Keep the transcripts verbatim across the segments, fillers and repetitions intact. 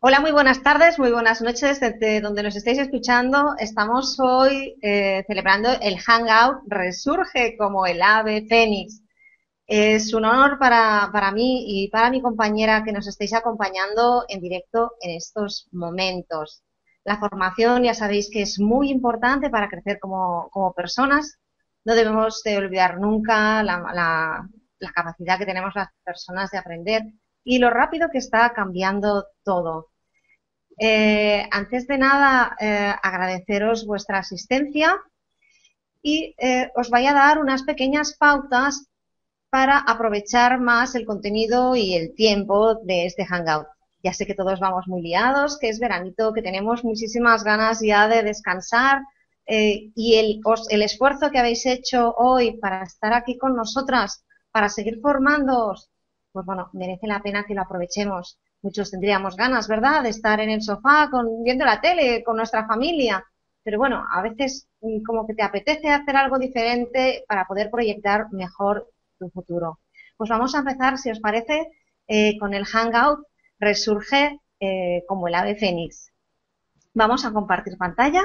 Hola, muy buenas tardes, muy buenas noches desde donde nos estáis escuchando. Estamos hoy eh, celebrando el Hangout Resurge como el ave fénix. Es un honor para, para mí y para mi compañera que nos estéis acompañando en directo en estos momentos. La formación ya sabéis que es muy importante para crecer como, como personas. No debemos de olvidar nunca la, la, la capacidad que tenemos las personas de aprender y lo rápido que está cambiando todo. Eh, antes de nada, eh, agradeceros vuestra asistencia y eh, os voy a dar unas pequeñas pautas para aprovechar más el contenido y el tiempo de este Hangout. Ya sé que todos vamos muy liados, que es veranito, que tenemos muchísimas ganas ya de descansar eh, y el, os, el esfuerzo que habéis hecho hoy para estar aquí con nosotras, para seguir formándoos, pues bueno, merece la pena que lo aprovechemos. Muchos tendríamos ganas, ¿verdad?, de estar en el sofá con, viendo la tele con nuestra familia, pero bueno, a veces como que te apetece hacer algo diferente para poder proyectar mejor tu futuro. Pues vamos a empezar, si os parece, eh, con el Hangout Resurge eh, como el ave fénix. Vamos a compartir pantalla.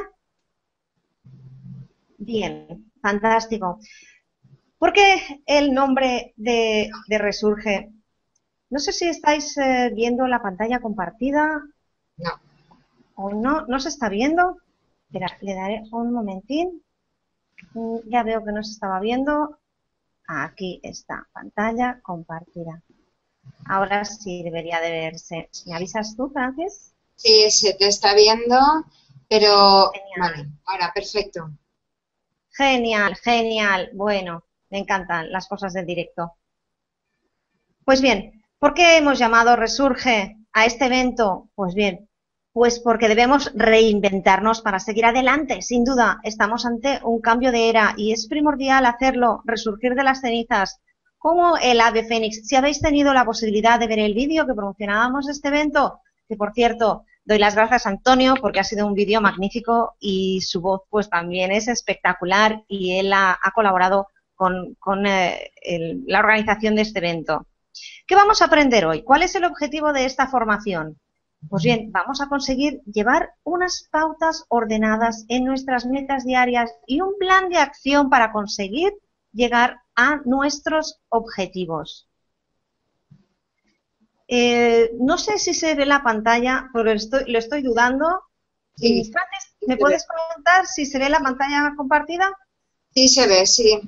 Bien, fantástico. ¿Por qué el nombre de, de Resurge? No sé si estáis eh, viendo la pantalla compartida. No. ¿O no? ¿No se está viendo? Espera, le daré un momentín. Ya veo que no se estaba viendo. Aquí está, pantalla compartida. Ahora sí debería de verse. ¿Me avisas tú, Francis? Sí, se te está viendo, pero Genial. vale, ahora perfecto. Genial, genial. Bueno, me encantan las cosas del directo. Pues bien, ¿por qué hemos llamado Resurge a este evento? Pues bien, pues porque debemos reinventarnos para seguir adelante. Sin duda, estamos ante un cambio de era y es primordial hacerlo, resurgir de las cenizas, como el ave fénix. Si habéis tenido la posibilidad de ver el vídeo que promocionábamos de este evento, que por cierto, doy las gracias a Antonio porque ha sido un vídeo magnífico y su voz pues también es espectacular y él ha, ha colaborado con, con eh, el, la organización de este evento. ¿Qué vamos a aprender hoy? ¿Cuál es el objetivo de esta formación? Pues bien, vamos a conseguir llevar unas pautas ordenadas en nuestras metas diarias y un plan de acción para conseguir llegar a nuestros objetivos. Eh, no sé si se ve la pantalla, pero estoy, lo estoy dudando. Sí, Francis, sí ¿me se ve. puedes comentar si se ve la pantalla compartida? Sí se ve, sí.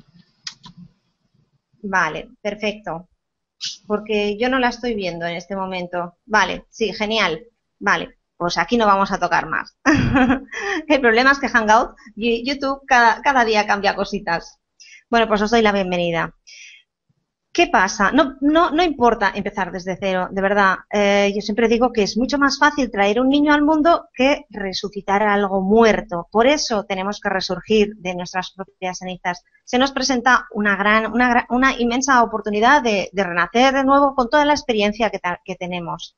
Vale, perfecto. Porque yo no la estoy viendo en este momento. Vale, sí, genial. Vale, pues aquí no vamos a tocar más. El problema es que Hangout, YouTube, cada, cada día cambia cositas. Bueno, pues os doy la bienvenida. ¿Qué pasa? No, no, no importa empezar desde cero, de verdad. Eh, yo siempre digo que es mucho más fácil traer un niño al mundo que resucitar algo muerto. Por eso tenemos que resurgir de nuestras propias cenizas. Se nos presenta una gran, una, una inmensa oportunidad de, de renacer de nuevo con toda la experiencia que, que tenemos.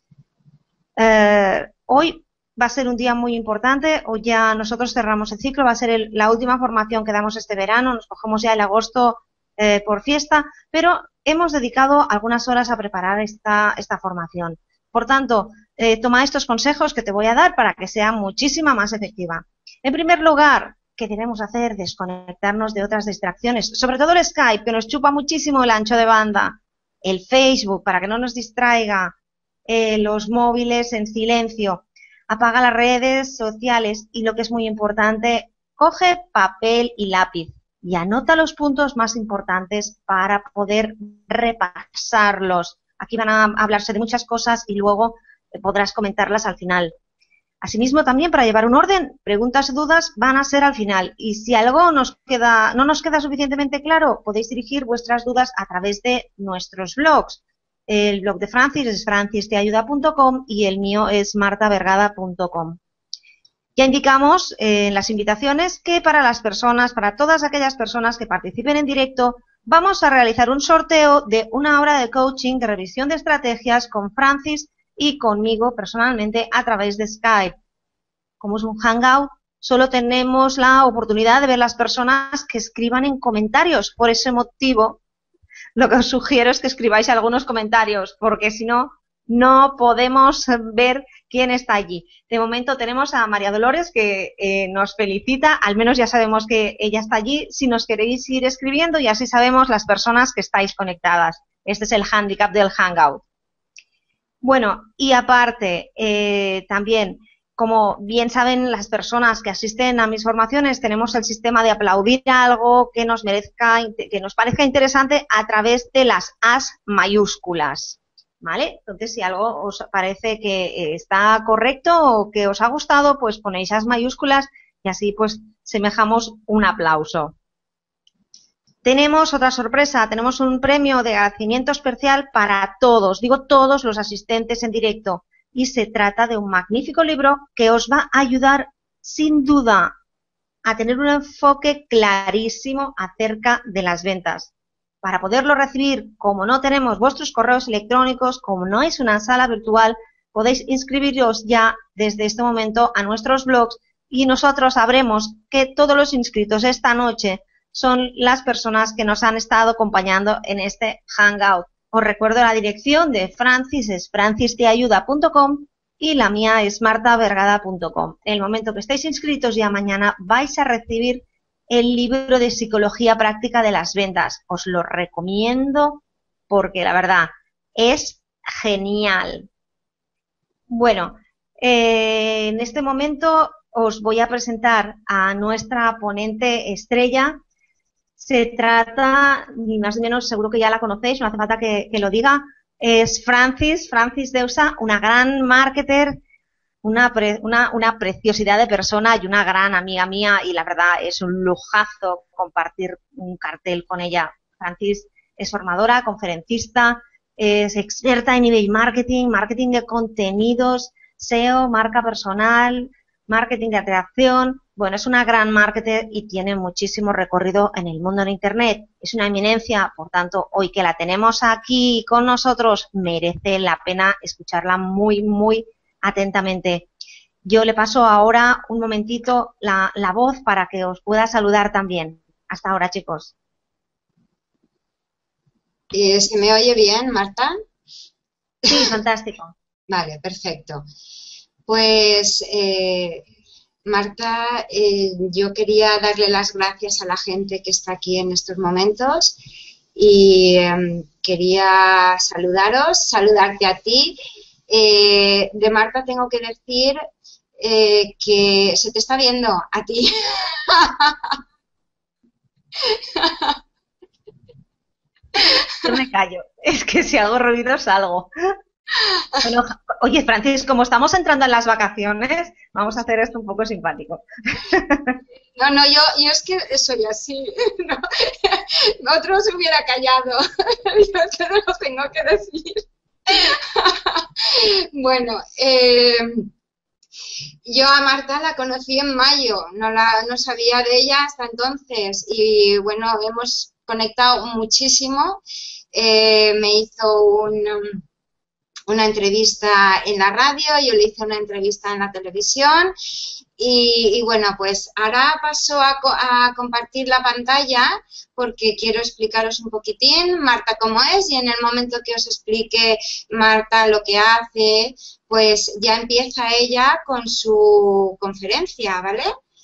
Eh, hoy va a ser un día muy importante. Hoy ya nosotros cerramos el ciclo. Va a ser el, la última formación que damos este verano. Nos cogemos ya el agosto Eh, por fiesta, pero hemos dedicado algunas horas a preparar esta, esta formación. Por tanto, eh, toma estos consejos que te voy a dar para que sea muchísima más efectiva. En primer lugar, ¿qué debemos hacer? Desconectarnos de otras distracciones, sobre todo el Skype, que nos chupa muchísimo el ancho de banda, el Facebook, para que no nos distraiga, eh, los móviles en silencio, apaga las redes sociales y, lo que es muy importante, coge papel y lápiz y anota los puntos más importantes para poder repasarlos. Aquí van a hablarse de muchas cosas y luego podrás comentarlas al final. Asimismo, también para llevar un orden, preguntas y dudas van a ser al final. Y si algo nos queda, no nos queda suficientemente claro, podéis dirigir vuestras dudas a través de nuestros blogs. El blog de Francis es francis te ayuda punto com y el mío es marta vergada punto com. Ya indicamos eh, en las invitaciones que para las personas, para todas aquellas personas que participen en directo, vamos a realizar un sorteo de una hora de coaching, de revisión de estrategias con Francis y conmigo personalmente a través de Skype. Como es un Hangout, solo tenemos la oportunidad de ver las personas que escriban en comentarios. Por ese motivo, lo que os sugiero es que escribáis algunos comentarios, porque si no, no podemos ver quién está allí. De momento tenemos a María Dolores que eh, nos felicita, al menos ya sabemos que ella está allí. Si nos queréis ir escribiendo y así sabemos las personas que estáis conectadas. Este es el hándicap del Hangout. Bueno, y aparte, eh, también, como bien saben las personas que asisten a mis formaciones, tenemos el sistema de aplaudir algo que nos merezca, que nos parezca interesante a través de las as mayúsculas, ¿vale? Entonces, si algo os parece que está correcto o que os ha gustado, pues ponéis as mayúsculas y así pues semejamos un aplauso. Tenemos otra sorpresa, tenemos un premio de agradecimiento especial para todos, digo todos los asistentes en directo, y se trata de un magnífico libro que os va a ayudar sin duda a tener un enfoque clarísimo acerca de las ventas. Para poderlo recibir, como no tenemos vuestros correos electrónicos, como no es una sala virtual, podéis inscribiros ya desde este momento a nuestros blogs y nosotros sabremos que todos los inscritos esta noche son las personas que nos han estado acompañando en este Hangout. Os recuerdo la dirección de Francis, es francis te ayuda punto com y la mía es marta vergada punto com. En el momento que estéis inscritos ya mañana vais a recibir el libro de Psicología Práctica de las Ventas. Os lo recomiendo porque la verdad es genial. Bueno, eh, en este momento os voy a presentar a nuestra ponente estrella. Se trata, ni más ni menos, seguro que ya la conocéis, no hace falta que, que lo diga, es Francis, Francis Deusa, una gran marketer, una, pre, una, una preciosidad de persona y una gran amiga mía, y la verdad es un lujazo compartir un cartel con ella. Francis es formadora, conferencista, es experta en email marketing, marketing de contenidos, S E O, marca personal, marketing de atracción. Bueno, es una gran marketer y tiene muchísimo recorrido en el mundo de Internet. Es una eminencia, por tanto, hoy que la tenemos aquí con nosotros, merece la pena escucharla muy, muy atentamente. Yo le paso ahora un momentito la, la voz para que os pueda saludar también. Hasta ahora, chicos. Eh, ¿Se me oye bien, Marta? Sí, fantástico. Vale, perfecto. Pues... Eh... Marta, eh, yo quería darle las gracias a la gente que está aquí en estos momentos y eh, quería saludaros, saludarte a ti. Eh, de Marta tengo que decir eh, que se te está viendo a ti. Yo me callo, es que si hago ruido salgo. Bueno, oye, Francis, como estamos entrando en las vacaciones, vamos a hacer esto un poco simpático. No, no, yo, yo es que soy así. No, otro se hubiera callado. Yo te lo tengo que decir. Bueno, eh, yo a Marta la conocí en mayo, no, la, no sabía de ella hasta entonces y bueno, hemos conectado muchísimo. Eh, me hizo un... una entrevista en la radio, yo le hice una entrevista en la televisión y, y bueno, pues ahora paso a, a compartir la pantalla porque quiero explicaros un poquitín Marta cómo es y en el momento que os explique Marta lo que hace, pues ya empieza ella con su conferencia, ¿vale?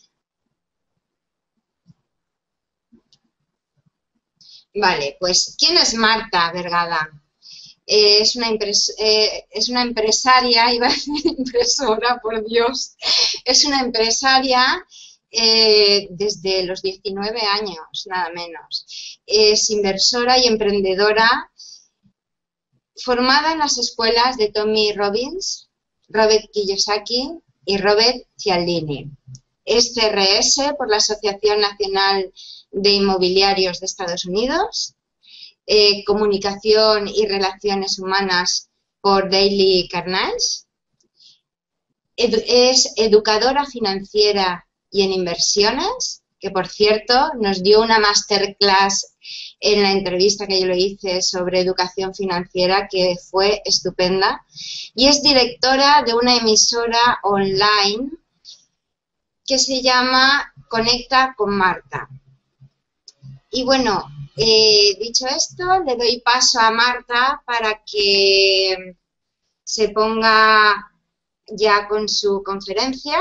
Vale, pues ¿quién es Marta Vergada? Eh, es, una eh, es una empresaria, iba a decir impresora, por Dios, es una empresaria eh, desde los diecinueve años, nada menos. Es inversora y emprendedora, formada en las escuelas de Tony Robbins, Robert Kiyosaki y Robert Cialdini. Es C R S por la Asociación Nacional de Inmobiliarios de Estados Unidos. Eh, comunicación y relaciones humanas por Dale Carnegie. Edu es educadora financiera y en inversiones, que por cierto nos dio una masterclass en la entrevista que yo le hice sobre educación financiera que fue estupenda. Y es directora de una emisora online que se llama Conecta con Marta. Y bueno, Eh, dicho esto, le doy paso a Marta para que se ponga ya con su conferencia.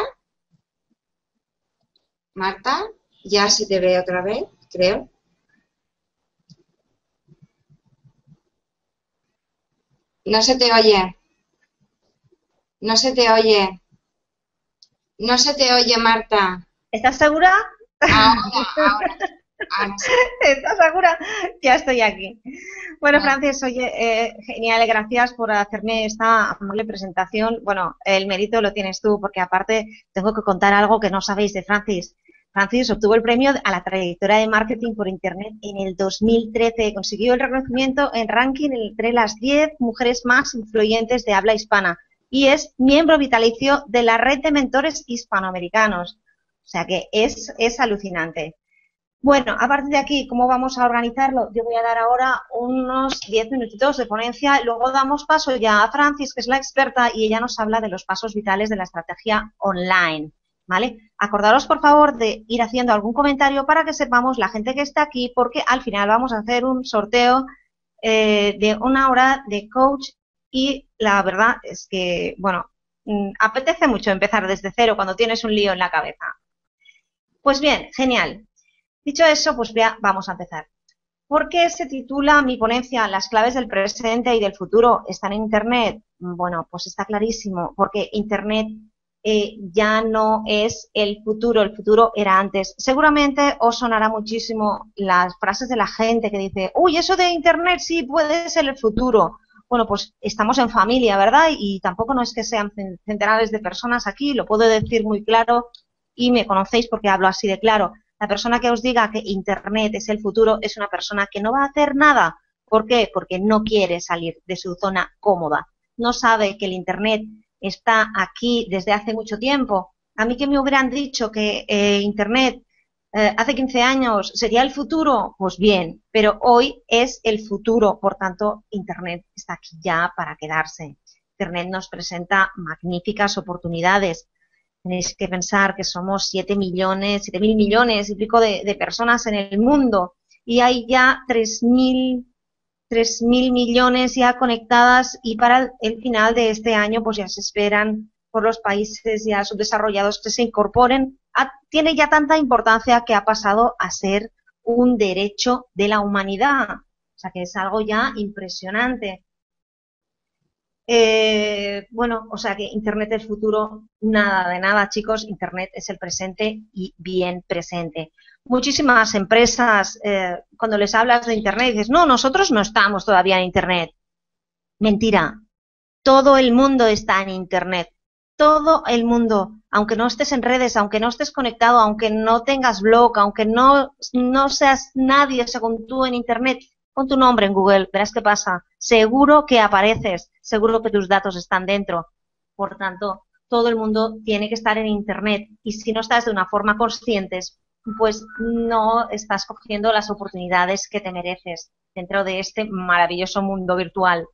Marta, ya se te ve otra vez, creo. No se te oye. No se te oye. No se te oye, Marta. ¿Estás segura? Ahora, ahora. ahora sí. ¿Estás segura? Ya estoy aquí. Bueno, Francis, oye, eh, genial, gracias por hacerme esta amable presentación. Bueno, el mérito lo tienes tú, porque aparte tengo que contar algo que no sabéis de Francis. Francis obtuvo el premio a la trayectoria de marketing por Internet en el dos mil trece. Consiguió el reconocimiento en ranking entre las diez mujeres más influyentes de habla hispana y es miembro vitalicio de la red de mentores hispanoamericanos. O sea que es, es alucinante. Bueno, a partir de aquí, ¿cómo vamos a organizarlo? Yo voy a dar ahora unos diez minutitos de ponencia, luego damos paso ya a Francis, que es la experta, y ella nos habla de los pasos vitales de la estrategia online. ¿Vale? Acordaros, por favor, de ir haciendo algún comentario para que sepamos la gente que está aquí, porque al final vamos a hacer un sorteo eh, de una hora de coach y la verdad es que, bueno, mmm, apetece mucho empezar desde cero cuando tienes un lío en la cabeza. Pues bien, genial. Dicho eso, pues ya vamos a empezar. ¿Por qué se titula mi ponencia Las claves del presente y del futuro están en Internet? Bueno, pues está clarísimo, porque Internet Eh, ya no es el futuro, el futuro era antes. Seguramente os sonará muchísimo las frases de la gente que dice, uy, eso de Internet sí puede ser el futuro. Bueno, pues estamos en familia, ¿verdad? Y tampoco no es que sean centenares de personas aquí, lo puedo decir muy claro y me conocéis porque hablo así de claro. La persona que os diga que Internet es el futuro es una persona que no va a hacer nada. ¿Por qué? Porque no quiere salir de su zona cómoda. No sabe que el Internet está aquí desde hace mucho tiempo. A mí que me hubieran dicho que eh, Internet eh, hace quince años sería el futuro, pues bien, pero hoy es el futuro, por tanto, Internet está aquí ya para quedarse. Internet nos presenta magníficas oportunidades. Tenéis que pensar que somos siete millones, siete mil millones y pico de, de personas en el mundo y hay ya tres mil tres mil millones ya conectadas y para el final de este año pues ya se esperan por los países ya subdesarrollados que se incorporen. A, tiene ya tanta importancia que ha pasado a ser un derecho de la humanidad. O sea que es algo ya impresionante. Eh, bueno, o sea que Internet es el futuro, nada de nada, chicos. Internet es el presente y bien presente. Muchísimas empresas, eh, cuando les hablas de Internet, dices, no, nosotros no estamos todavía en Internet. Mentira. Todo el mundo está en Internet. Todo el mundo. Aunque no estés en redes, aunque no estés conectado, aunque no tengas blog, aunque no, no seas nadie según tú en Internet, pon tu nombre en Google, verás qué pasa. Seguro que apareces, seguro que tus datos están dentro. Por tanto, todo el mundo tiene que estar en Internet. Y si no estás de una forma consciente, pues no estás cogiendo las oportunidades que te mereces dentro de este maravilloso mundo virtual.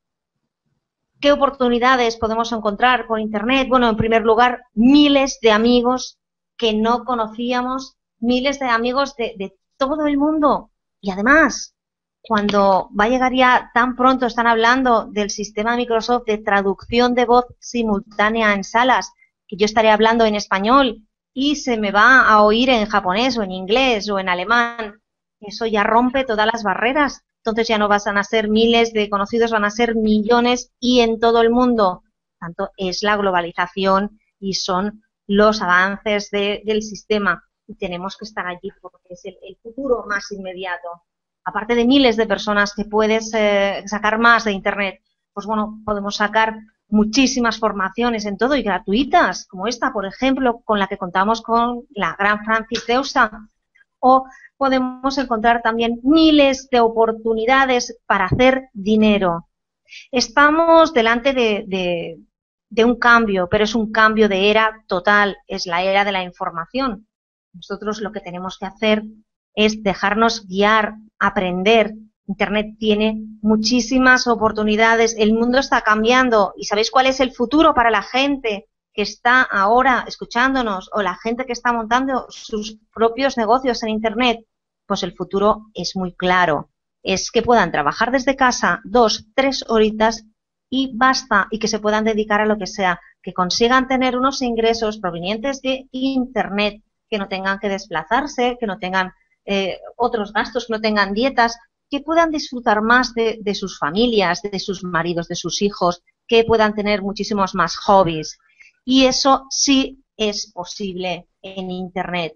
¿Qué oportunidades podemos encontrar por Internet? Bueno, en primer lugar, miles de amigos que no conocíamos, miles de amigos de, de todo el mundo. Y además, cuando va a llegar ya tan pronto, están hablando del sistema de Microsoft de traducción de voz simultánea en salas, que yo estaré hablando en español y se me va a oír en japonés o en inglés o en alemán. Eso ya rompe todas las barreras. Entonces ya no van a ser miles de conocidos, van a ser millones y en todo el mundo. Tanto es la globalización y son los avances de, del sistema. Y tenemos que estar allí porque es el, el futuro más inmediato. Aparte de miles de personas que puedes eh, sacar más de Internet, pues bueno, podemos sacar muchísimas formaciones en todo y gratuitas, como esta, por ejemplo, con la que contamos con la gran Francis Deusa, o podemos encontrar también miles de oportunidades para hacer dinero. Estamos delante de, de, de un cambio, pero es un cambio de era total, es la era de la información. Nosotros lo que tenemos que hacer es dejarnos guiar, aprender. Internet tiene muchísimas oportunidades, el mundo está cambiando y ¿sabéis cuál es el futuro para la gente que está ahora escuchándonos o la gente que está montando sus propios negocios en Internet? Pues el futuro es muy claro, es que puedan trabajar desde casa dos, tres horitas y basta, y que se puedan dedicar a lo que sea, que consigan tener unos ingresos provenientes de Internet, que no tengan que desplazarse, que no tengan eh, otros gastos, que no tengan dietas, que puedan disfrutar más de, de sus familias, de sus maridos, de sus hijos, que puedan tener muchísimos más hobbies. Y eso sí es posible en Internet.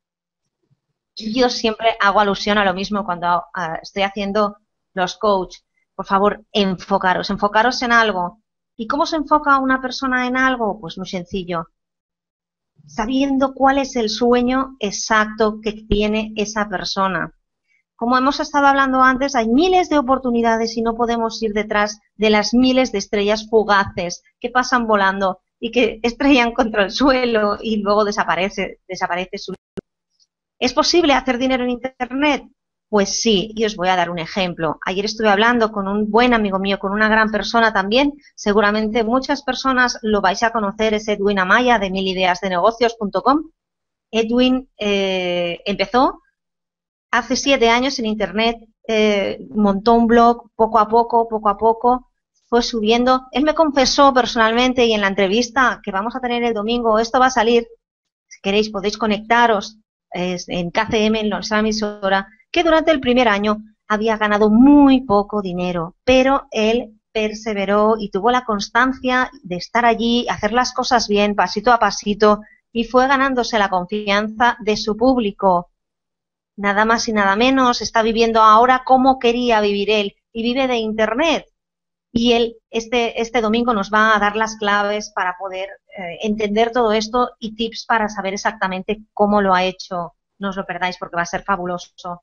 Yo siempre hago alusión a lo mismo cuando uh, estoy haciendo los coach. Por favor, enfocaros, enfocaros en algo. ¿Y cómo se enfoca una persona en algo? Pues muy sencillo. Sabiendo cuál es el sueño exacto que tiene esa persona. Como hemos estado hablando antes, hay miles de oportunidades y no podemos ir detrás de las miles de estrellas fugaces que pasan volando y que estrellan contra el suelo y luego desaparece, desaparece su... ¿Es posible hacer dinero en Internet? Pues sí, y os voy a dar un ejemplo. Ayer estuve hablando con un buen amigo mío, con una gran persona también. Seguramente muchas personas lo vais a conocer, es Edwin Amaya de mil ideas de negocios punto com. Edwin eh, empezó hace siete años en Internet, eh, montó un blog poco a poco, poco a poco, fue subiendo. Él me confesó personalmente y en la entrevista que vamos a tener el domingo, esto va a salir, si queréis podéis conectaros eh, en K C M, en nuestra emisora, que durante el primer año había ganado muy poco dinero, pero él perseveró y tuvo la constancia de estar allí, hacer las cosas bien, pasito a pasito, y fue ganándose la confianza de su público. Nada más y nada menos, está viviendo ahora como quería vivir él, y vive de Internet. Y él este, este domingo nos va a dar las claves para poder eh, entender todo esto y tips para saber exactamente cómo lo ha hecho. No os lo perdáis porque va a ser fabuloso.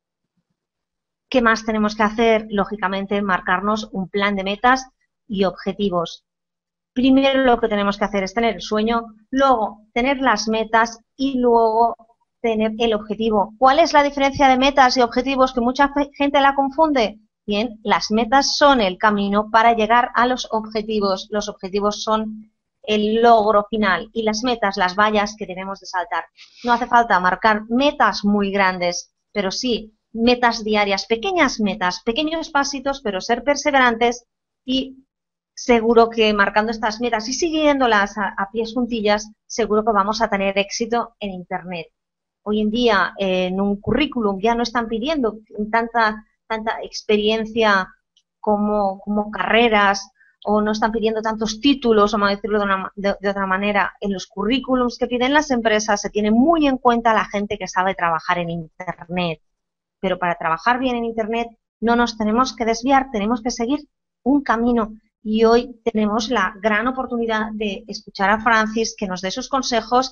¿Qué más tenemos que hacer? Lógicamente, marcarnos un plan de metas y objetivos. Primero lo que tenemos que hacer es tener el sueño, luego tener las metas y luego tener el objetivo. ¿Cuál es la diferencia de metas y objetivos que mucha gente la confunde? Bien, las metas son el camino para llegar a los objetivos. Los objetivos son el logro final y las metas, las vallas que debemos de saltar. No hace falta marcar metas muy grandes, pero sí metas diarias, pequeñas metas, pequeños pasitos, pero ser perseverantes y seguro que marcando estas metas y siguiéndolas a, a pies juntillas, seguro que vamos a tener éxito en Internet. Hoy en día en un currículum ya no están pidiendo tanta, tanta experiencia como, como carreras o no están pidiendo tantos títulos, vamos a decirlo de, una, de, de otra manera. En los currículums que piden las empresas se tiene muy en cuenta la gente que sabe trabajar en Internet. Pero para trabajar bien en Internet no nos tenemos que desviar, tenemos que seguir un camino. Y hoy tenemos la gran oportunidad de escuchar a Francis, que nos dé sus consejos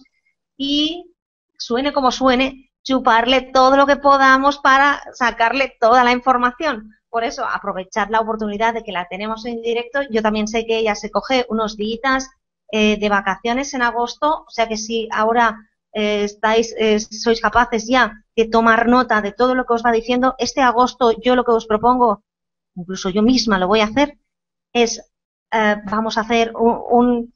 y, suene como suene, chuparle todo lo que podamos para sacarle toda la información. Por eso, aprovechad la oportunidad de que la tenemos en directo. Yo también sé que ella se coge unos días eh, de vacaciones en agosto, o sea que si ahora eh, estáis, eh, sois capaces ya de tomar nota de todo lo que os va diciendo, este agosto yo lo que os propongo, incluso yo misma lo voy a hacer, es, eh, vamos a hacer un, un,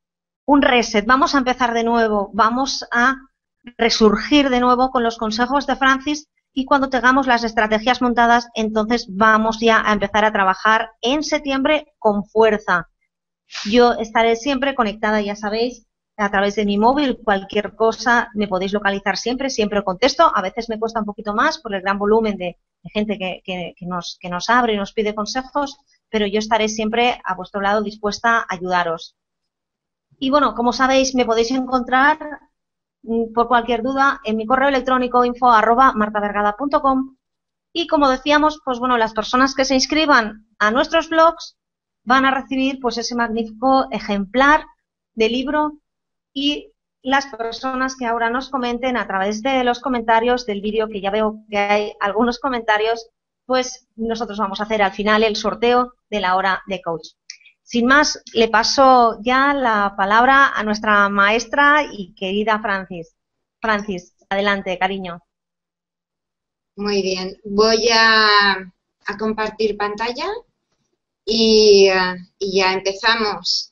un reset, vamos a empezar de nuevo, vamos a resurgir de nuevo con los consejos de Francis y cuando tengamos las estrategias montadas, entonces vamos ya a empezar a trabajar en septiembre con fuerza. Yo estaré siempre conectada, ya sabéis, a través de mi móvil, cualquier cosa me podéis localizar siempre, siempre contesto, a veces me cuesta un poquito más por el gran volumen de, de gente que, que, que, nos, que nos abre y nos pide consejos, pero yo estaré siempre a vuestro lado dispuesta a ayudaros. Y bueno, como sabéis, me podéis encontrar por cualquier duda en mi correo electrónico info arroba martavergada punto com y como decíamos, pues bueno, las personas que se inscriban a nuestros blogs van a recibir pues ese magnífico ejemplar de libro y las personas que ahora nos comenten a través de los comentarios del vídeo, que ya veo que hay algunos comentarios, pues nosotros vamos a hacer al final el sorteo de la hora de coach. Sin más, le paso ya la palabra a nuestra maestra y querida Francis. Francis, adelante, cariño. Muy bien, voy a, a compartir pantalla y, uh, y ya empezamos.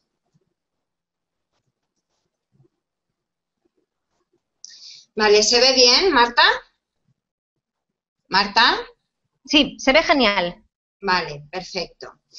Vale, ¿se ve bien, Marta? ¿Marta? Sí, se ve genial. Vale, perfecto.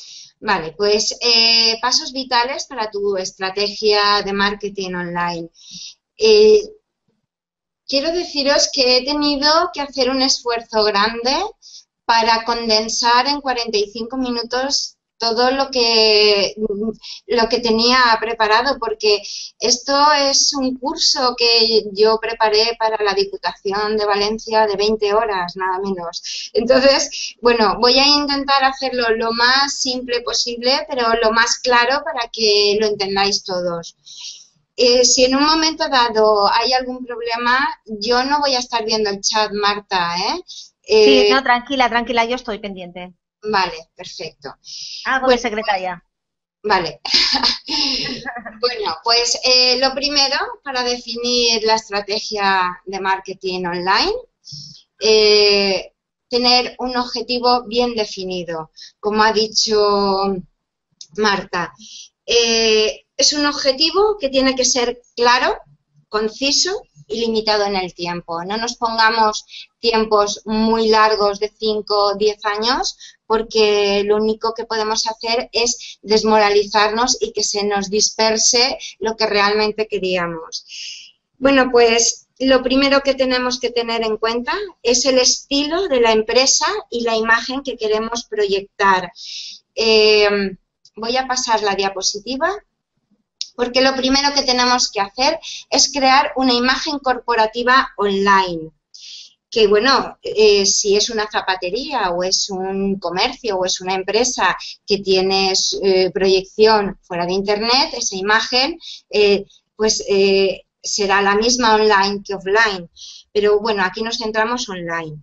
Vale, pues eh, pasos vitales para tu estrategia de marketing online. Eh, quiero deciros que he tenido que hacer un esfuerzo grande para condensar en cuarenta y cinco minutos todo lo que, lo que tenía preparado, porque esto es un curso que yo preparé para la Diputación de Valencia de veinte horas, nada menos. Entonces, bueno, voy a intentar hacerlo lo más simple posible, pero lo más claro para que lo entendáis todos. Eh, si en un momento dado hay algún problema, yo no voy a estar viendo el chat, Marta, ¿eh? Sí, Eh, no, tranquila, tranquila, yo estoy pendiente. Vale, perfecto. Hago de Bueno, secretaria. vale. Bueno, pues eh, lo primero, para definir la estrategia de marketing online, eh, tener un objetivo bien definido, como ha dicho Marta. Eh, es un objetivo que tiene que ser claro, conciso y limitado en el tiempo. No nos pongamos tiempos muy largos de cinco o diez años, porque lo único que podemos hacer es desmoralizarnos y que se nos disperse lo que realmente queríamos. Bueno, pues lo primero que tenemos que tener en cuenta es el estilo de la empresa y la imagen que queremos proyectar. Eh, voy a pasar la diapositiva, porque lo primero que tenemos que hacer es crear una imagen corporativa online. Que bueno, eh, si es una zapatería o es un comercio o es una empresa que tiene eh, proyección fuera de Internet, esa imagen eh, pues eh, será la misma online que offline. Pero bueno, aquí nos centramos online.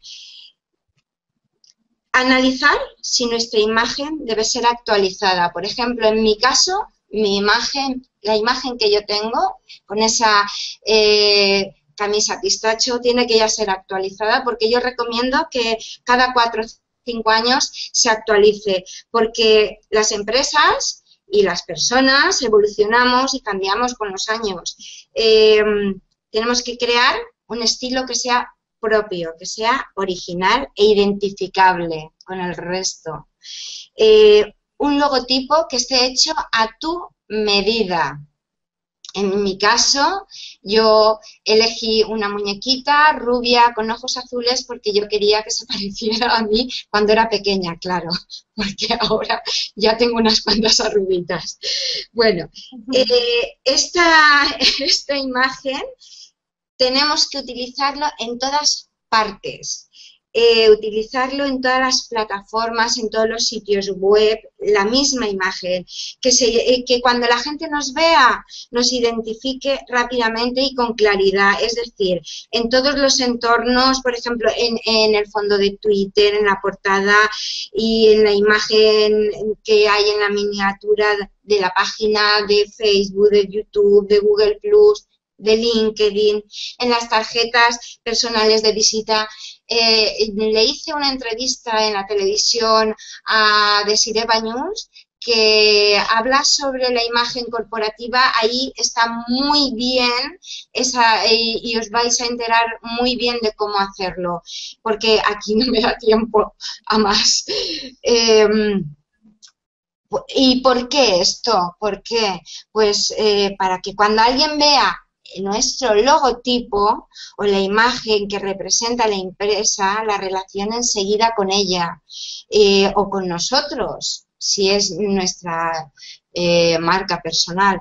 Analizar si nuestra imagen debe ser actualizada. Por ejemplo, en mi caso, mi imagen, la imagen que yo tengo con esa eh, camisa pistacho tiene que ya ser actualizada, porque yo recomiendo que cada cuatro o cinco años se actualice, porque las empresas y las personas evolucionamos y cambiamos con los años. Eh, tenemos que crear un estilo que sea propio, que sea original e identificable con el resto. Eh, un logotipo que esté hecho a tu medida. En mi caso, yo elegí una muñequita rubia con ojos azules porque yo quería que se pareciera a mí cuando era pequeña, claro, porque ahora ya tengo unas cuantas arruguitas. Bueno, eh, esta, esta imagen tenemos que utilizarlo en todas partes. Eh, utilizarlo en todas las plataformas, en todos los sitios web, la misma imagen, que, se, eh, que cuando la gente nos vea nos identifique rápidamente y con claridad, es decir, en todos los entornos, por ejemplo, en, en el fondo de Twitter, en la portada y en la imagen que hay en la miniatura de la página de Facebook, de YouTube, de Google plus, de LinkedIn, en las tarjetas personales de visita. Eh, le hice una entrevista en la televisión a Desiree Bañús, que habla sobre la imagen corporativa. Ahí está muy bien esa, eh, y os vais a enterar muy bien de cómo hacerlo, porque aquí no me da tiempo a más. Eh, ¿Y por qué esto? ¿Por qué? Pues eh, para que cuando alguien vea nuestro logotipo o la imagen que representa la empresa, la relaciona enseguida con ella eh, o con nosotros, si es nuestra eh, marca personal.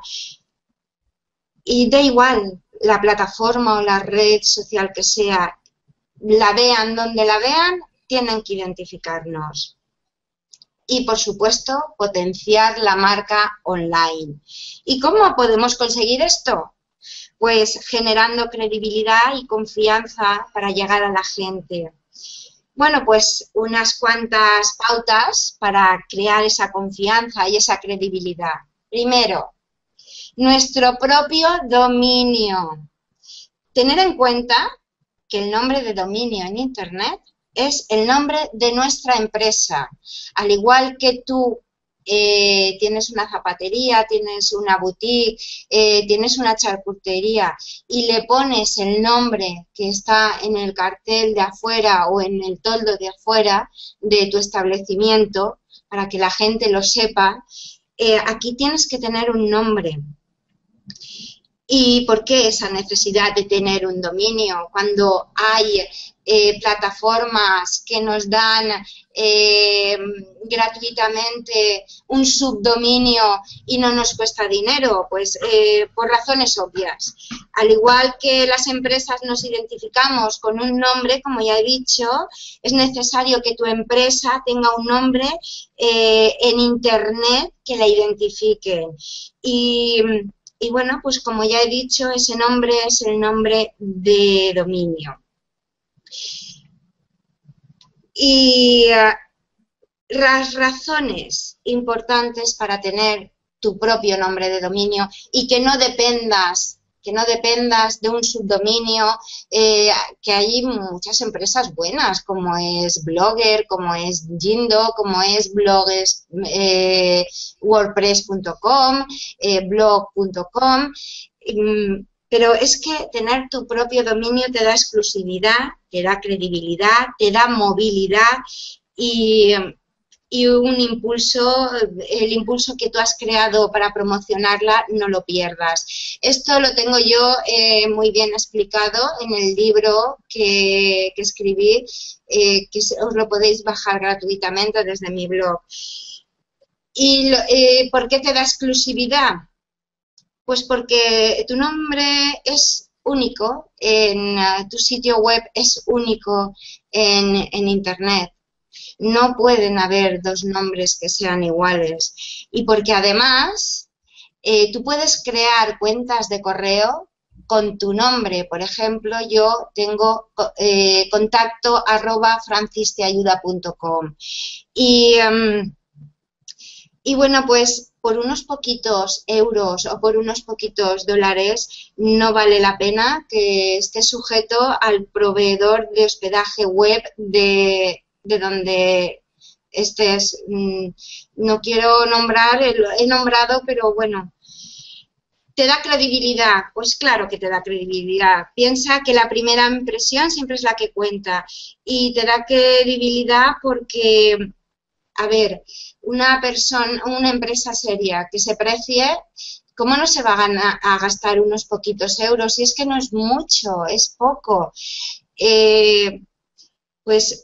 Y da igual la plataforma o la red social que sea, la vean donde la vean, tienen que identificarnos. Y, por supuesto, potenciar la marca online. ¿Y cómo podemos conseguir esto? Pues generando credibilidad y confianza para llegar a la gente. Bueno, pues unas cuantas pautas para crear esa confianza y esa credibilidad. Primero, nuestro propio dominio. Tener en cuenta que el nombre de dominio en Internet es el nombre de nuestra empresa. Al igual que tú eh, tienes una zapatería, tienes una boutique, eh, tienes una charcutería y le pones el nombre que está en el cartel de afuera o en el toldo de afuera de tu establecimiento, para que la gente lo sepa, eh, aquí tienes que tener un nombre. ¿Y por qué esa necesidad de tener un dominio cuando hay eh, plataformas que nos dan eh, gratuitamente un subdominio y no nos cuesta dinero? Pues eh, por razones obvias. Al igual que las empresas nos identificamos con un nombre, como ya he dicho, es necesario que tu empresa tenga un nombre eh, en Internet que la identifique. Y... Y bueno, pues como ya he dicho, ese nombre es el nombre de dominio. Y uh, las razones importantes para tener tu propio nombre de dominio y que no dependas, que no dependas de un subdominio, eh, que hay muchas empresas buenas, como es Blogger, como es Jindo, como es blogs, eh, wordpress punto com, eh, blog punto com, eh, pero es que tener tu propio dominio te da exclusividad, te da credibilidad, te da movilidad y... y un impulso, el impulso que tú has creado para promocionarla, no lo pierdas. Esto lo tengo yo eh, muy bien explicado en el libro que, que escribí, eh, que os lo podéis bajar gratuitamente desde mi blog. ¿Y eh, por qué te da exclusividad? Pues porque tu nombre es único, en uh, tu sitio web es único en, en Internet. No pueden haber dos nombres que sean iguales. Y porque además eh, tú puedes crear cuentas de correo con tu nombre. Por ejemplo, yo tengo eh, contacto arroba francisteayuda punto com. Y, um, y bueno, pues por unos poquitos euros o por unos poquitos dólares no vale la pena que esté sujeto al proveedor de hospedaje web de... de donde estés. No quiero nombrar, he nombrado, pero bueno, ¿te da credibilidad? Pues claro que te da credibilidad. Piensa que la primera impresión siempre es la que cuenta y te da credibilidad porque, a ver, una persona, una empresa seria que se precie, ¿cómo no se va a, ganar, a gastar unos poquitos euros? Y es que no es mucho, es poco. Eh, pues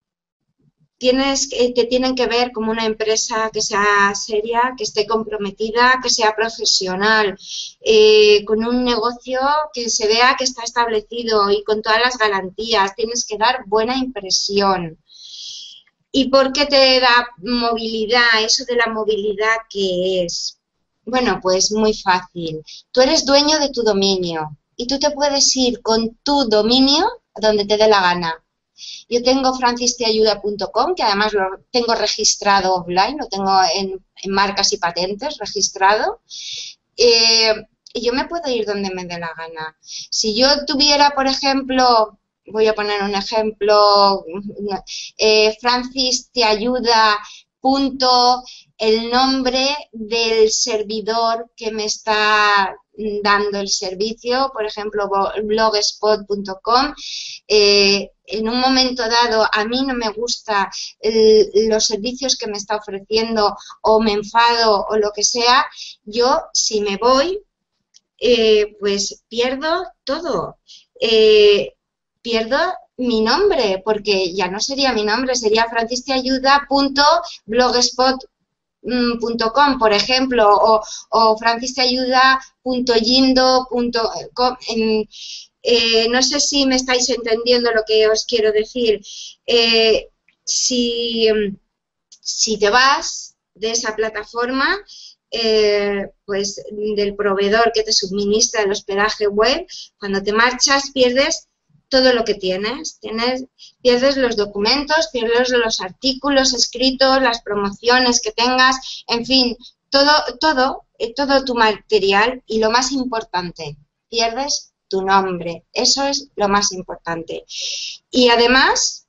Tienes, te tienen que ver como una empresa que sea seria, que esté comprometida, que sea profesional, eh, con un negocio que se vea que está establecido y con todas las garantías. Tienes que dar buena impresión. ¿Y por qué te da movilidad? Eso de la movilidad, ¿qué es? Bueno, pues muy fácil. Tú eres dueño de tu dominio y tú te puedes ir con tu dominio a donde te dé la gana. Yo tengo francisteayuda punto com, que además lo tengo registrado offline, lo tengo en, en marcas y patentes registrado. Eh, y yo me puedo ir donde me dé la gana. Si yo tuviera, por ejemplo, voy a poner un ejemplo, eh, francisteayuda. El nombre del servidor que me está dando el servicio, por ejemplo, blogspot punto com, eh, en un momento dado a mí no me gustan los servicios que me está ofreciendo o me enfado o lo que sea, yo si me voy, eh, pues pierdo todo. Eh, pierdo mi nombre, porque ya no sería mi nombre, sería francisteayuda punto blogspot punto com, por ejemplo, o, o francisteayuda punto jindo punto com. Eh, no sé si me estáis entendiendo lo que os quiero decir. Eh, si, si te vas de esa plataforma, eh, pues del proveedor que te suministra el hospedaje web, cuando te marchas pierdes todo lo que tienes, tienes, pierdes los documentos, pierdes los artículos escritos, las promociones que tengas, en fin, todo, todo, todo tu material y lo más importante, pierdes tu nombre, eso es lo más importante. Y además,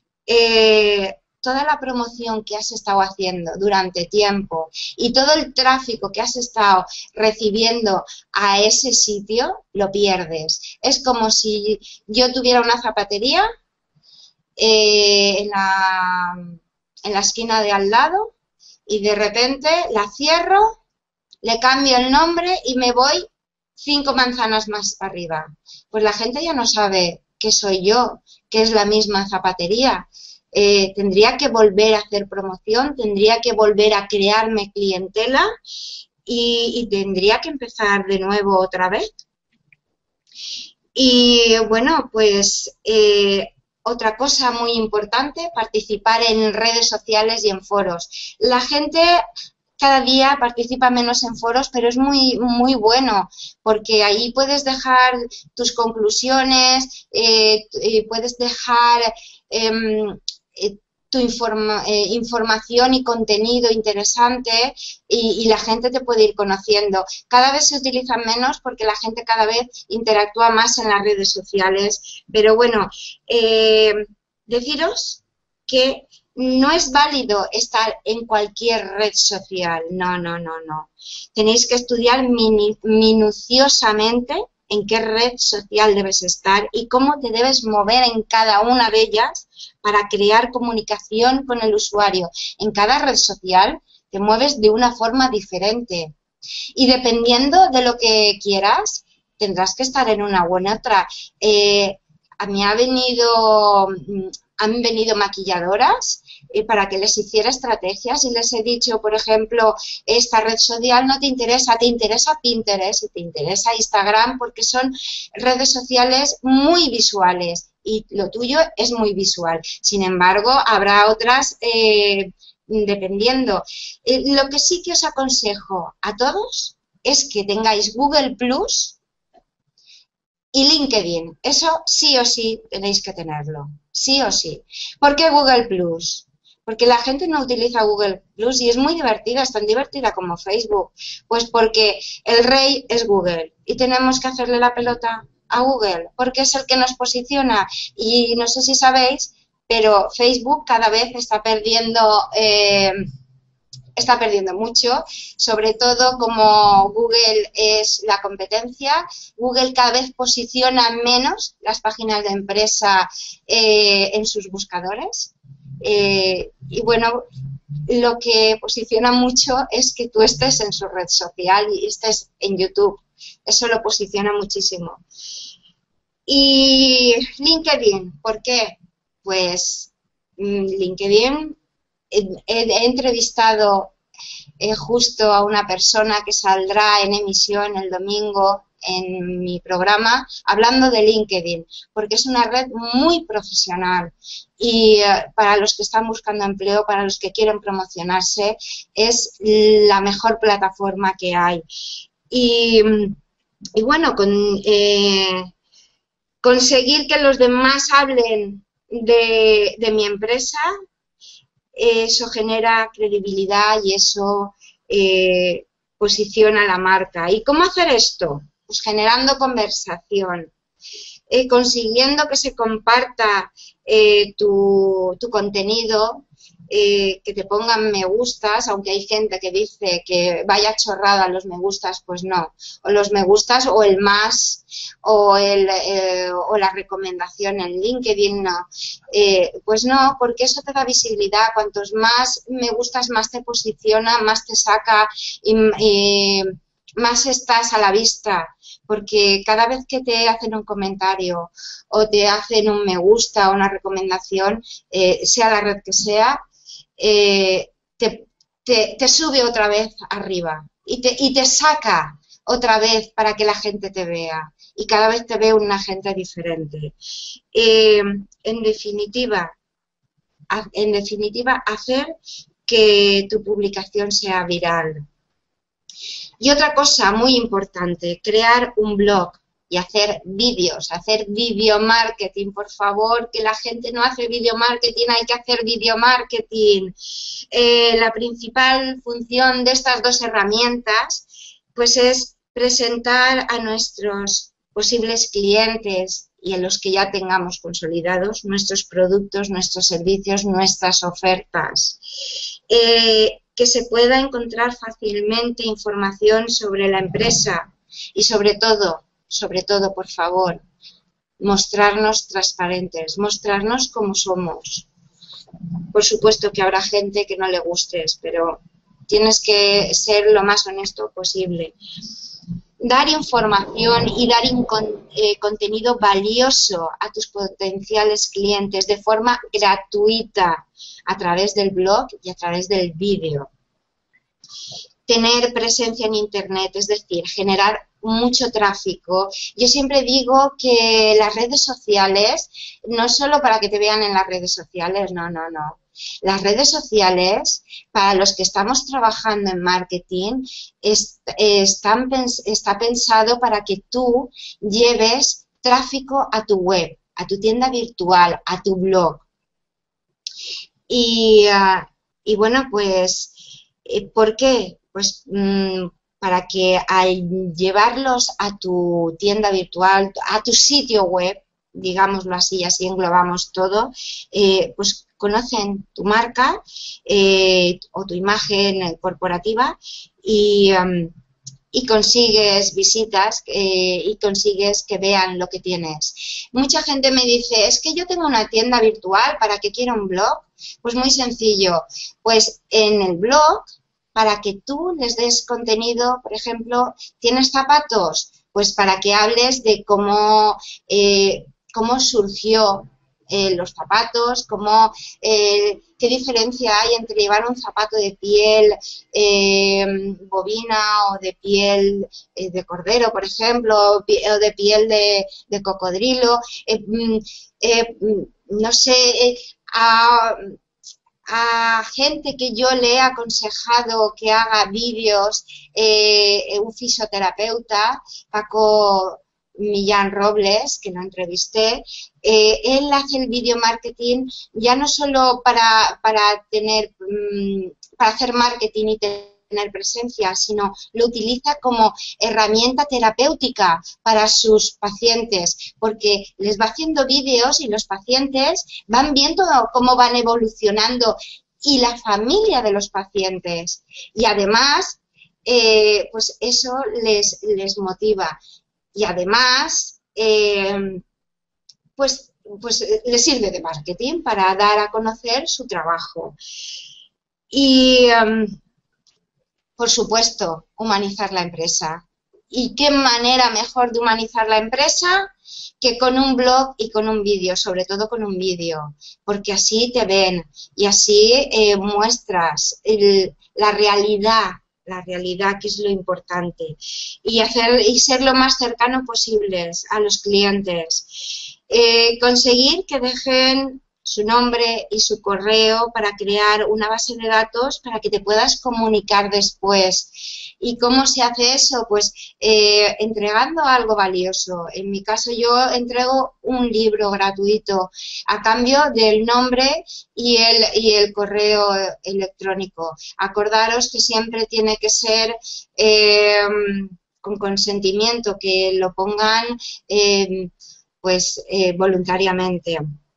eh, toda la promoción que has estado haciendo durante tiempo y todo el tráfico que has estado recibiendo a ese sitio, lo pierdes. Es como si yo tuviera una zapatería eh, en, la, en la esquina de al lado y de repente la cierro, le cambio el nombre y me voy cinco manzanas más arriba. Pues la gente ya no sabe que soy yo, que es la misma zapatería. Eh, tendría que volver a hacer promoción, tendría que volver a crearme clientela y, y tendría que empezar de nuevo otra vez. Y bueno, pues eh, otra cosa muy importante, participar en redes sociales y en foros. La gente cada día participa menos en foros, pero es muy, muy bueno, porque ahí puedes dejar tus conclusiones, eh, y puedes dejar eh, eh, tu informa, eh, información y contenido interesante y, y la gente te puede ir conociendo. Cada vez se utilizan menos porque la gente cada vez interactúa más en las redes sociales, pero bueno, eh, deciros que no es válido estar en cualquier red social, no, no, no, no. Tenéis que estudiar mini, minuciosamente en qué red social debes estar y cómo te debes mover en cada una de ellas para crear comunicación con el usuario. En cada red social te mueves de una forma diferente y dependiendo de lo que quieras, tendrás que estar en una u en otra. Eh, a mí ha venido, han venido maquilladoras eh, para que les hiciera estrategias y les he dicho, por ejemplo, esta red social no te interesa, te interesa Pinterest y te interesa Instagram porque son redes sociales muy visuales y lo tuyo es muy visual. Sin embargo, habrá otras eh, dependiendo. Eh, lo que sí que os aconsejo a todos es que tengáis Google Plus y LinkedIn. Eso sí o sí tenéis que tenerlo. Sí o sí. ¿Por qué Google Plus? Porque la gente no utiliza Google Plus y es muy divertida, es tan divertida como Facebook. Pues porque el rey es Google y tenemos que hacerle la pelota a Google porque es el que nos posiciona y no sé si sabéis, pero Facebook cada vez está perdiendo eh, está perdiendo mucho, sobre todo como Google es la competencia. Google cada vez posiciona menos las páginas de empresa eh, en sus buscadores eh, y bueno, lo que posiciona mucho es que tú estés en su red social y estés en YouTube. Eso lo posiciona muchísimo. Y LinkedIn, ¿por qué? Pues LinkedIn, he, he entrevistado eh, justo a una persona que saldrá en emisión el domingo en mi programa hablando de LinkedIn, porque es una red muy profesional y eh, para los que están buscando empleo, para los que quieren promocionarse, es la mejor plataforma que hay. Y, y bueno, con... Eh, conseguir que los demás hablen de, de mi empresa, eso genera credibilidad y eso eh, posiciona la marca. ¿Y cómo hacer esto? Pues generando conversación, eh, consiguiendo que se comparta eh, tu, tu contenido, eh, que te pongan me gustas, aunque hay gente que dice que vaya chorrada los me gustas, pues no. O los me gustas o el más o, el, eh, o la recomendación en LinkedIn, no. Eh, pues no, porque eso te da visibilidad. Cuantos más me gustas, más te posiciona, más te saca y, y más estás a la vista. Porque cada vez que te hacen un comentario o te hacen un me gusta o una recomendación, eh, sea la red que sea, eh, te, te, te sube otra vez arriba y te, y te saca otra vez para que la gente te vea y cada vez te ve una gente diferente. Eh, en definitiva, en definitiva, hacer que tu publicación sea viral. Y otra cosa muy importante, crear un blog y hacer vídeos, hacer video marketing, por favor, que la gente no hace video marketing, hay que hacer video marketing. Eh, la principal función de estas dos herramientas, pues es presentar a nuestros posibles clientes y a los que ya tengamos consolidados nuestros productos, nuestros servicios, nuestras ofertas. Eh, que se pueda encontrar fácilmente información sobre la empresa y sobre todo, sobre todo, por favor, mostrarnos transparentes, mostrarnos como somos. Por supuesto que habrá gente que no le gustes, pero tienes que ser lo más honesto posible. Dar información y dar eh, contenido valioso a tus potenciales clientes de forma gratuita a través del blog y a través del vídeo. Tener presencia en Internet, es decir, generar mucho tráfico. Yo siempre digo que las redes sociales, no solo para que te vean en las redes sociales, no, no, no. Las redes sociales, para los que estamos trabajando en marketing, es, están, está pensado para que tú lleves tráfico a tu web, a tu tienda virtual, a tu blog. Y, uh, y bueno, pues, ¿por qué? Pues mmm, para que al llevarlos a tu tienda virtual, a tu sitio web, digámoslo así, así englobamos todo, eh, pues conocen tu marca eh, o tu imagen corporativa y, um, y consigues visitas eh, y consigues que vean lo que tienes. Mucha gente me dice, es que yo tengo una tienda virtual, ¿para qué quiero un blog? Pues muy sencillo, pues en el blog, para que tú les des contenido, por ejemplo, ¿tienes zapatos? Pues para que hables de cómo, eh, cómo surgió Eh, los zapatos, cómo, eh, qué diferencia hay entre llevar un zapato de piel eh, bovina o de piel eh, de cordero, por ejemplo, o, o de piel de, de cocodrilo, eh, eh, no sé, eh, a, a gente que yo le he aconsejado que haga vídeos, eh, un fisioterapeuta, Paco Millán Robles, que lo entrevisté, eh, él hace el video marketing ya no solo para, para tener, mmm, para hacer marketing y tener presencia, sino lo utiliza como herramienta terapéutica para sus pacientes, porque les va haciendo vídeos y los pacientes van viendo cómo van evolucionando y la familia de los pacientes. Y además, eh, pues eso les, les motiva. Y además, eh, pues, pues les sirve de marketing para dar a conocer su trabajo. Y, um, por supuesto, humanizar la empresa. ¿Y qué manera mejor de humanizar la empresa que con un blog y con un vídeo? Sobre todo con un vídeo, porque así te ven y así eh, muestras el, la realidad la realidad, que es lo importante, y hacer y ser lo más cercano posibles a los clientes. Eh, conseguir que dejen su nombre y su correo para crear una base de datos para que te puedas comunicar después. ¿Y cómo se hace eso? Pues eh, entregando algo valioso. En mi caso yo entrego un libro gratuito a cambio del nombre y el, y el correo electrónico. Acordaros que siempre tiene que ser eh, con consentimiento, que lo pongan eh, pues eh, voluntariamente.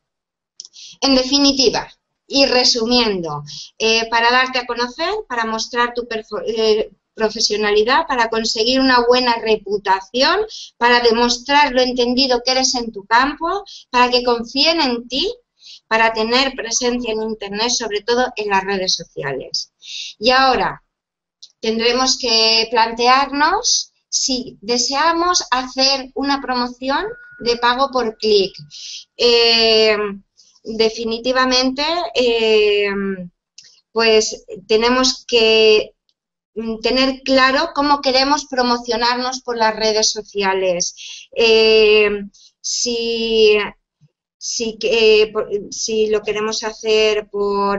En definitiva, y resumiendo, eh, para darte a conocer, para mostrar tu eh, profesionalidad, para conseguir una buena reputación, para demostrar lo entendido que eres en tu campo, para que confíen en ti, para tener presencia en Internet, sobre todo en las redes sociales. Y ahora tendremos que plantearnos si deseamos hacer una promoción de pago por clic. Eh, definitivamente, eh, pues tenemos que tener claro cómo queremos promocionarnos por las redes sociales. Eh, si, si, eh, por, si lo queremos hacer por,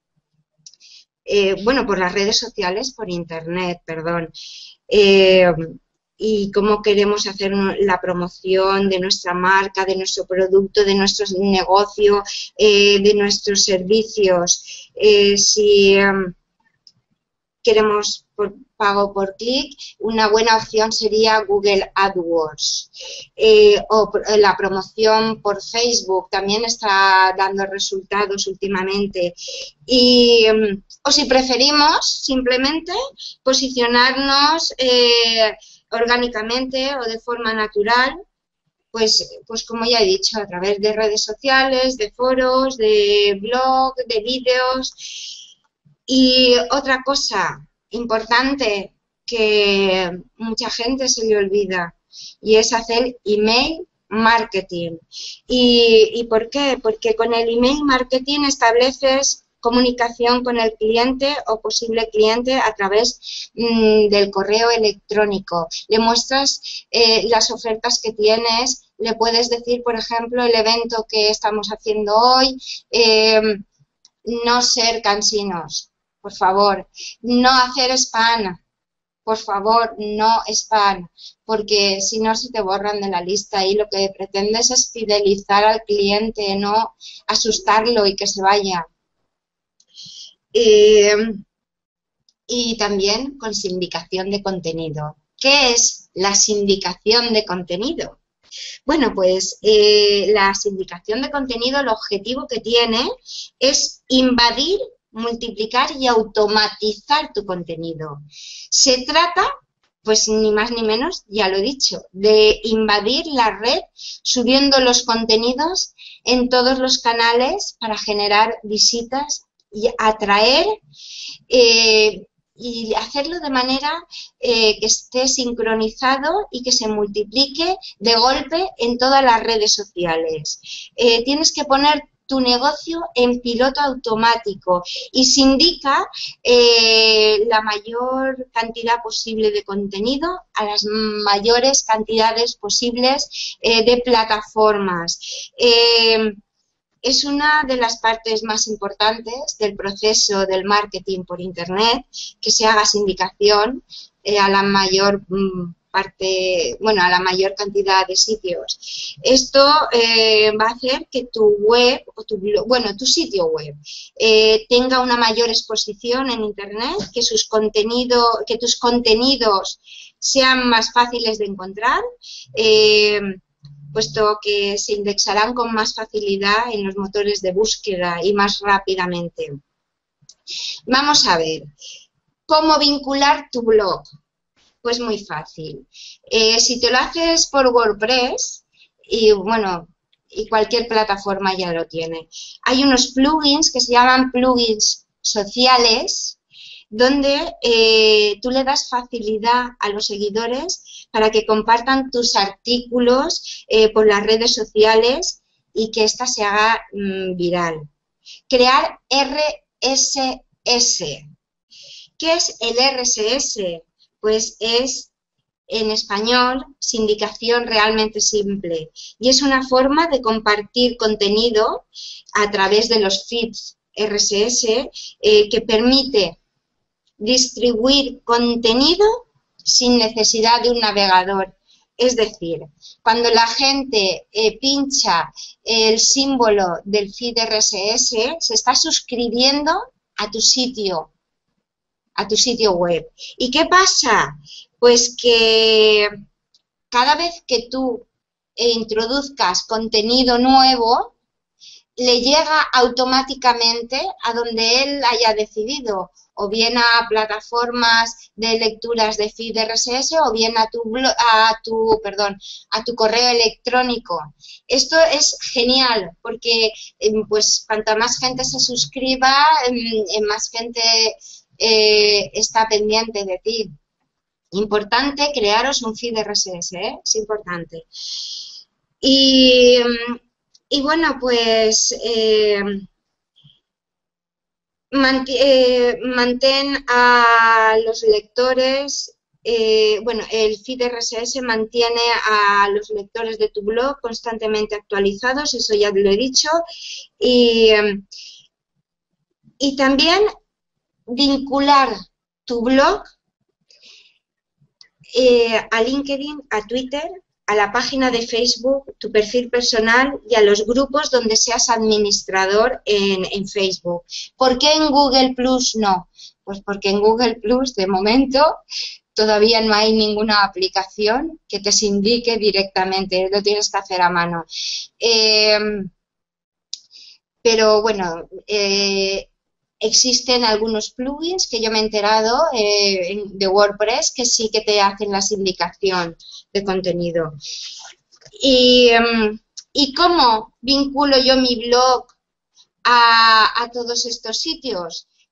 eh, bueno, por las redes sociales, por Internet, perdón. Eh, y cómo queremos hacer la promoción de nuestra marca, de nuestro producto, de nuestro negocio, eh, de nuestros servicios. Eh, si um, queremos por pago por clic, una buena opción sería Google AdWords. Eh, o la promoción por Facebook también está dando resultados últimamente. Y, um, o si preferimos simplemente posicionarnos eh, orgánicamente o de forma natural, pues, pues como ya he dicho, a través de redes sociales, de foros, de blog, de vídeos. Y otra cosa importante que mucha gente se le olvida, y es hacer email marketing. ¿Y, y por qué? Porque con el email marketing estableces comunicación con el cliente o posible cliente a través mmm, del correo electrónico. Le muestras eh, las ofertas que tienes, le puedes decir, por ejemplo, el evento que estamos haciendo hoy, eh, no ser cansinos, por favor, no hacer spam, por favor, no spam, porque si no se te borran de la lista y lo que pretendes es fidelizar al cliente, no asustarlo y que se vaya. Eh, y también con sindicación de contenido. ¿Qué es la sindicación de contenido? Bueno, pues eh, la sindicación de contenido, el objetivo que tiene es invadir, multiplicar y automatizar tu contenido. Se trata, pues ni más ni menos, ya lo he dicho, de invadir la red subiendo los contenidos en todos los canales para generar visitas y atraer eh, y hacerlo de manera eh, que esté sincronizado y que se multiplique de golpe en todas las redes sociales. Eh, tienes que poner tu negocio en piloto automático y se indica eh, la mayor cantidad posible de contenido a las mayores cantidades posibles eh, de plataformas. Eh, Es una de las partes más importantes del proceso del marketing por Internet, que se haga sindicación eh, a la mayor mm, parte, bueno, a la mayor cantidad de sitios. Esto eh, va a hacer que tu web, o tu blog, bueno, tu sitio web, eh, tenga una mayor exposición en Internet, que sus contenido, que tus contenidos sean más fáciles de encontrar, eh, puesto que se indexarán con más facilidad en los motores de búsqueda y más rápidamente. Vamos a ver, ¿cómo vincular tu blog? Pues muy fácil. Eh, si te lo haces por WordPress, y bueno, y cualquier plataforma ya lo tiene, hay unos plugins que se llaman plugins sociales, donde eh, tú le das facilidad a los seguidores para que compartan tus artículos eh, por las redes sociales y que ésta se haga mmm, viral. Crear R S S. ¿Qué es el R S S? Pues es, en español, sindicación realmente simple. Y es una forma de compartir contenido a través de los feeds R S S eh, que permite distribuir contenido sin necesidad de un navegador. Es decir, cuando la gente eh, pincha el símbolo del feed R S S, se está suscribiendo a tu sitio, a tu sitio web. ¿Y qué pasa? Pues que cada vez que tú eh, introduzcas contenido nuevo, le llega automáticamente a donde él haya decidido, o bien a plataformas de lecturas de feed R S S o bien a tu, a tu, perdón, a tu correo electrónico. Esto es genial porque pues cuanta más gente se suscriba, más gente eh, está pendiente de ti. Importante crearos un feed R S S, ¿eh? Es importante. Y, y bueno, pues eh, Eh, mantén a los lectores, eh, bueno, el feed R S S mantiene a los lectores de tu blog constantemente actualizados, eso ya lo he dicho, y, y también vincular tu blog eh, a LinkedIn, a Twitter, a la página de Facebook, tu perfil personal y a los grupos donde seas administrador en, en Facebook. ¿Por qué en Google Plus no? Pues porque en Google Plus, de momento, todavía no hay ninguna aplicación que te indique directamente, lo tienes que hacer a mano. Eh, pero bueno, eh, existen algunos plugins que yo me he enterado eh, en, de WordPress que sí que te hacen la sindicación de contenido. Y, um, ¿y cómo vinculo yo mi blog a, a todos estos sitios?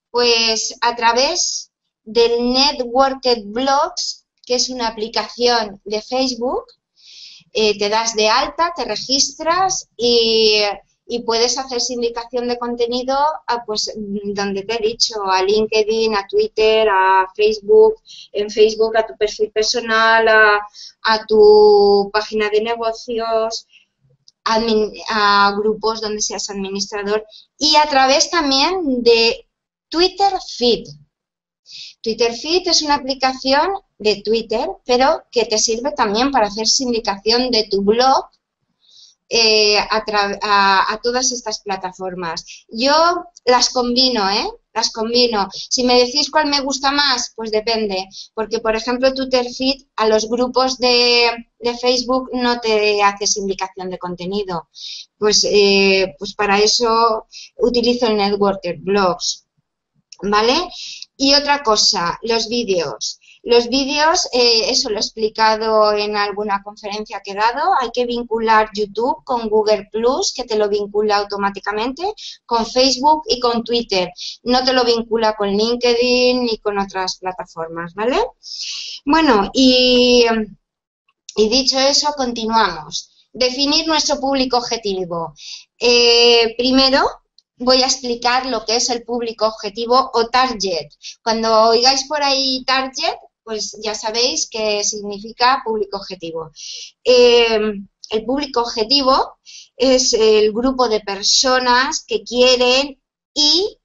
Pues a través del Networked Blogs, que es una aplicación de Facebook, eh, te das de alta, te registras y, y puedes hacer sindicación de contenido a, pues, donde te he dicho, a LinkedIn, a Twitter, a Facebook, en Facebook a tu perfil personal, a, a tu página de negocios, admin, a grupos donde seas administrador y a través también de Twitter Feed. Twitter Feed es una aplicación de Twitter, pero que te sirve también para hacer sindicación de tu blog eh, a, a, a todas estas plataformas. Yo las combino, ¿eh? Las combino. Si me decís cuál me gusta más, pues depende. Porque, por ejemplo, Twitter Feed a los grupos de, de Facebook no te hace sindicación de contenido. Pues, eh, pues para eso utilizo el Networker Blogs. ¿Vale? Y otra cosa, los vídeos. Los vídeos, eh, eso lo he explicado en alguna conferencia que he dado, hay que vincular YouTube con Google Plus, que te lo vincula automáticamente, con Facebook y con Twitter. No te lo vincula con LinkedIn ni con otras plataformas, ¿vale? Bueno, y, y dicho eso, continuamos. Definir nuestro público objetivo. Eh, primero, voy a explicar lo que es el público objetivo o target. Cuando oigáis por ahí target, pues ya sabéis qué significa público objetivo. Eh, el público objetivo es el grupo de personas que quieren y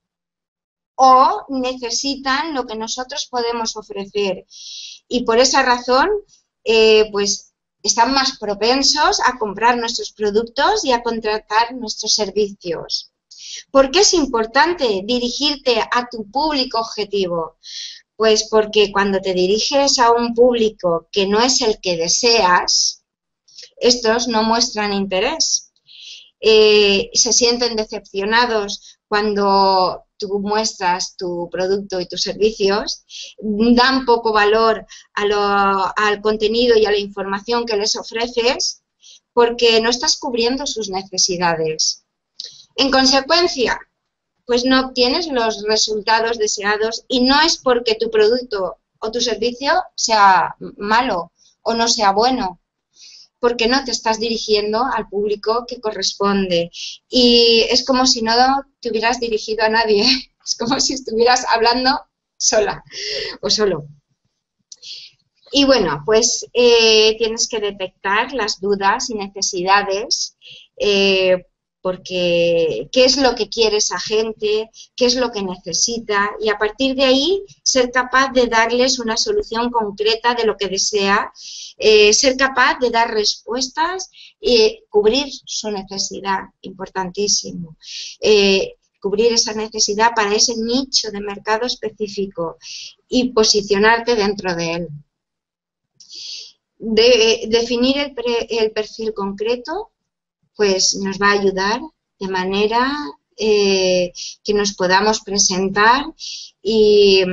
o necesitan lo que nosotros podemos ofrecer. Y por esa razón, eh, pues están más propensos a comprar nuestros productos y a contratar nuestros servicios. ¿Por qué es importante dirigirte a tu público objetivo? Pues porque cuando te diriges a un público que no es el que deseas, estos no muestran interés. Eh, se sienten decepcionados cuando tú muestras tu producto y tus servicios, dan poco valor a lo, al contenido y a la información que les ofreces porque no estás cubriendo sus necesidades. En consecuencia, pues no obtienes los resultados deseados y no es porque tu producto o tu servicio sea malo o no sea bueno, porque no te estás dirigiendo al público que corresponde. Y es como si no te hubieras dirigido a nadie, es como si estuvieras hablando sola o solo. Y bueno, pues eh, tienes que detectar las dudas y necesidades, eh, porque qué es lo que quiere esa gente, qué es lo que necesita y a partir de ahí ser capaz de darles una solución concreta de lo que desea, eh, ser capaz de dar respuestas y cubrir su necesidad, importantísimo. Eh, cubrir esa necesidad para ese nicho de mercado específico y posicionarte dentro de él. De, definir el, pre, el perfil concreto pues nos va a ayudar de manera eh, que nos podamos presentar y,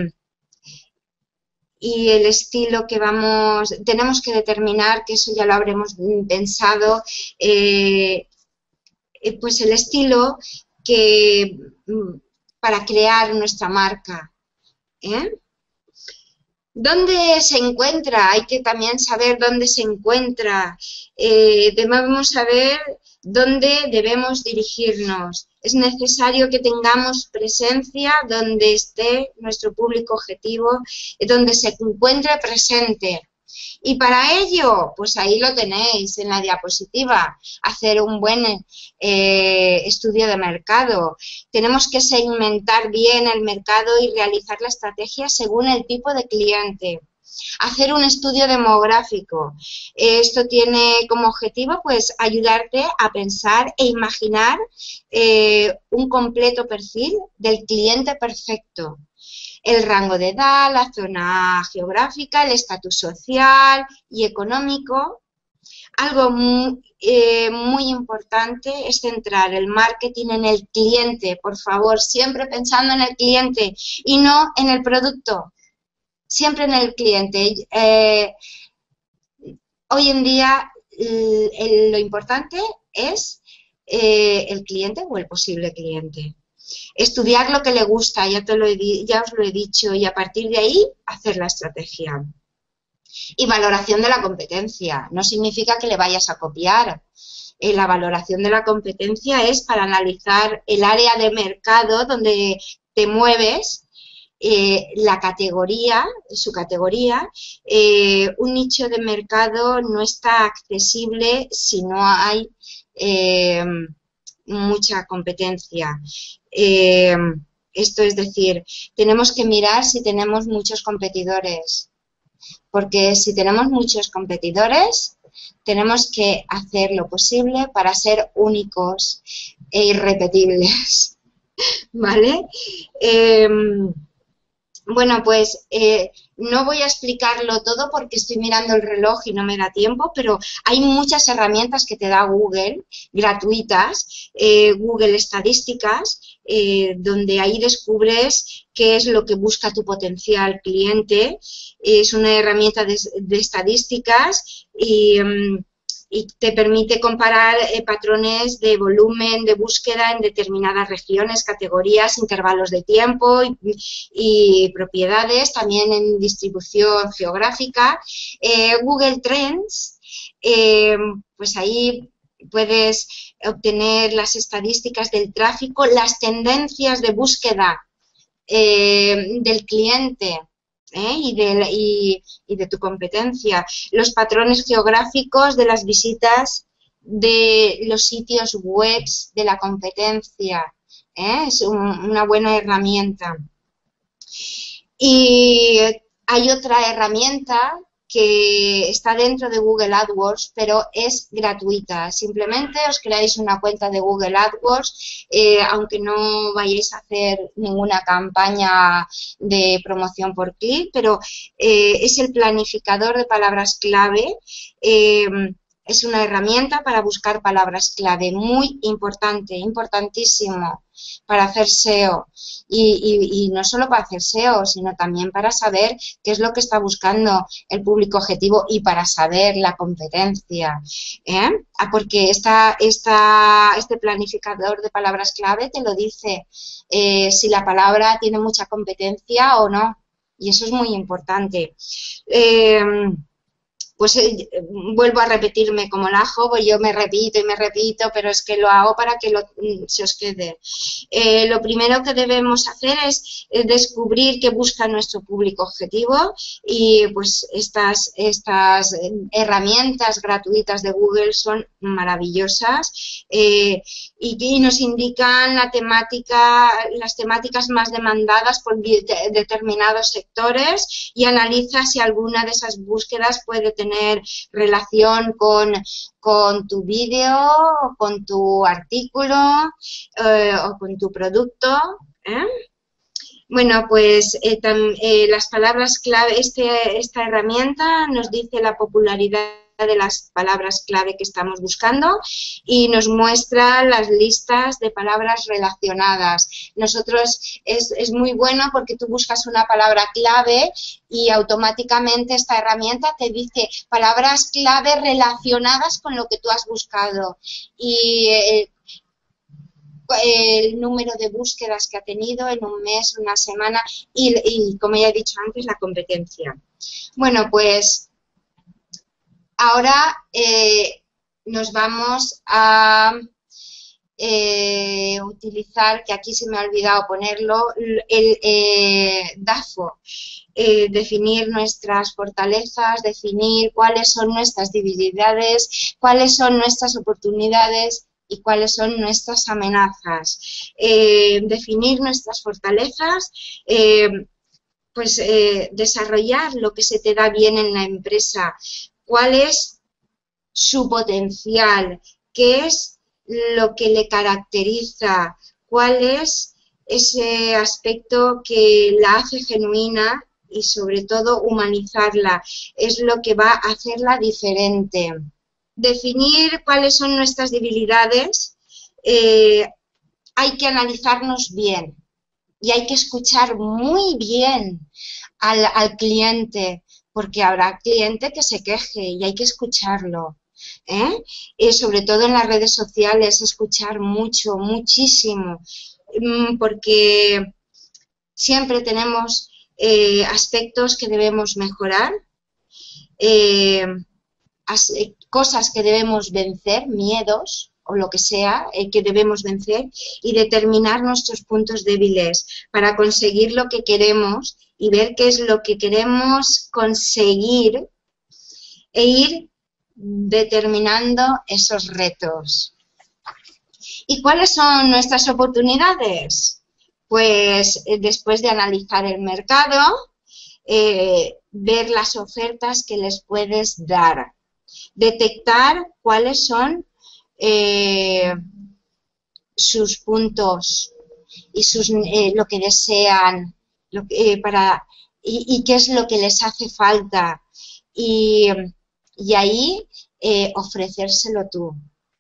y el estilo que vamos, tenemos que determinar, que eso ya lo habremos pensado, eh, pues el estilo que para crear nuestra marca, ¿eh? ¿Dónde se encuentra? Hay que también saber dónde se encuentra. Eh, debemos saber dónde debemos dirigirnos. Es necesario que tengamos presencia donde esté nuestro público objetivo, donde se encuentre presente. Y para ello, pues ahí lo tenéis en la diapositiva, hacer un buen eh, estudio de mercado. Tenemos que segmentar bien el mercado y realizar la estrategia según el tipo de cliente. Hacer un estudio demográfico. Esto tiene como objetivo pues ayudarte a pensar e imaginar eh, un completo perfil del cliente perfecto. El rango de edad, la zona geográfica, el estatus social y económico. Algo muy, eh, muy importante es centrar el marketing en el cliente, por favor, siempre pensando en el cliente y no en el producto, siempre en el cliente. Eh, hoy en día eh, lo importante es eh, el cliente o el posible cliente. Estudiar lo que le gusta, ya, te lo he, ya os lo he dicho, y a partir de ahí hacer la estrategia. Y valoración de la competencia. No significa que le vayas a copiar. Eh, la valoración de la competencia es para analizar el área de mercado donde te mueves, eh, la categoría, su categoría. Eh, un nicho de mercado no está accesible si no hay eh, mucha competencia. Eh, esto es decir, tenemos que mirar si tenemos muchos competidores, porque si tenemos muchos competidores, tenemos que hacer lo posible para ser únicos e irrepetibles, ¿vale? Eh, bueno, pues eh, no voy a explicarlo todo porque estoy mirando el reloj y no me da tiempo, pero hay muchas herramientas que te da Google, gratuitas, eh, Google Estadísticas, eh, donde ahí descubres qué es lo que busca tu potencial cliente. Es una herramienta de, de estadísticas y... Um, y te permite comparar eh, patrones de volumen de búsqueda en determinadas regiones, categorías, intervalos de tiempo y, y propiedades, también en distribución geográfica. Eh, Google Trends, eh, pues ahí puedes obtener las estadísticas del tráfico, las tendencias de búsqueda eh, del cliente. ¿Eh? Y, de, y, y de tu competencia, los patrones geográficos de las visitas de los sitios web de la competencia, ¿eh? Es un, una buena herramienta. Y hay otra herramienta que está dentro de Google AdWords, pero es gratuita. Simplemente os creáis una cuenta de Google AdWords, eh, aunque no vayáis a hacer ninguna campaña de promoción por clic, pero eh, es el planificador de palabras clave. Eh, es una herramienta para buscar palabras clave, muy importante, importantísimo para hacer S E O. Y, y, y no solo para hacer S E O, sino también para saber qué es lo que está buscando el público objetivo y para saber la competencia. ¿Eh? Porque esta, esta, este planificador de palabras clave te lo dice eh, si la palabra tiene mucha competencia o no. Y eso es muy importante. Eh, Pues eh, vuelvo a repetirme como el ajo, pues yo me repito y me repito, pero es que lo hago para que lo, se os quede. Eh, lo primero que debemos hacer es eh, descubrir qué busca nuestro público objetivo y pues estas, estas herramientas gratuitas de Google son maravillosas eh, y, y nos indican la temática, las temáticas más demandadas por de, determinados sectores y analiza si alguna de esas búsquedas puede tener tener relación con, con tu vídeo, con tu artículo eh, o con tu producto. ¿eh? Bueno, pues eh, tam, eh, las palabras clave, este, esta herramienta nos dice la popularidad de las palabras clave que estamos buscando y nos muestra las listas de palabras relacionadas. Nosotros es, es muy bueno porque tú buscas una palabra clave y automáticamente esta herramienta te dice palabras clave relacionadas con lo que tú has buscado y eh, el número de búsquedas que ha tenido en un mes, una semana y, y como ya he dicho antes, la competencia. Bueno, pues ahora eh, nos vamos a eh, utilizar, que aquí se me ha olvidado ponerlo, el eh, DAFO, eh, definir nuestras fortalezas, definir cuáles son nuestras debilidades, cuáles son nuestras oportunidades y cuáles son nuestras amenazas. Eh, definir nuestras fortalezas, eh, pues eh, desarrollar lo que se te da bien en la empresa, cuál es su potencial, qué es lo que le caracteriza, cuál es ese aspecto que la hace genuina y sobre todo humanizarla, es lo que va a hacerla diferente. Definir cuáles son nuestras debilidades, eh, hay que analizarnos bien y hay que escuchar muy bien al, al cliente, porque habrá cliente que se queje y hay que escucharlo. ¿eh? Y sobre todo en las redes sociales, escuchar mucho, muchísimo. porque siempre tenemos eh, aspectos que debemos mejorar, eh, as, eh, cosas que debemos vencer, miedos o lo que sea eh, que debemos vencer, y determinar nuestros puntos débiles para conseguir lo que queremos y ver qué es lo que queremos conseguir e ir determinando esos retos. ¿Y cuáles son nuestras oportunidades? Pues eh, después de analizar el mercado, eh, ver las ofertas que les puedes dar, detectar cuáles son eh, sus puntos y sus, eh, lo que desean lo que, eh, para, y, y qué es lo que les hace falta. Y, y ahí eh, ofrecérselo tú.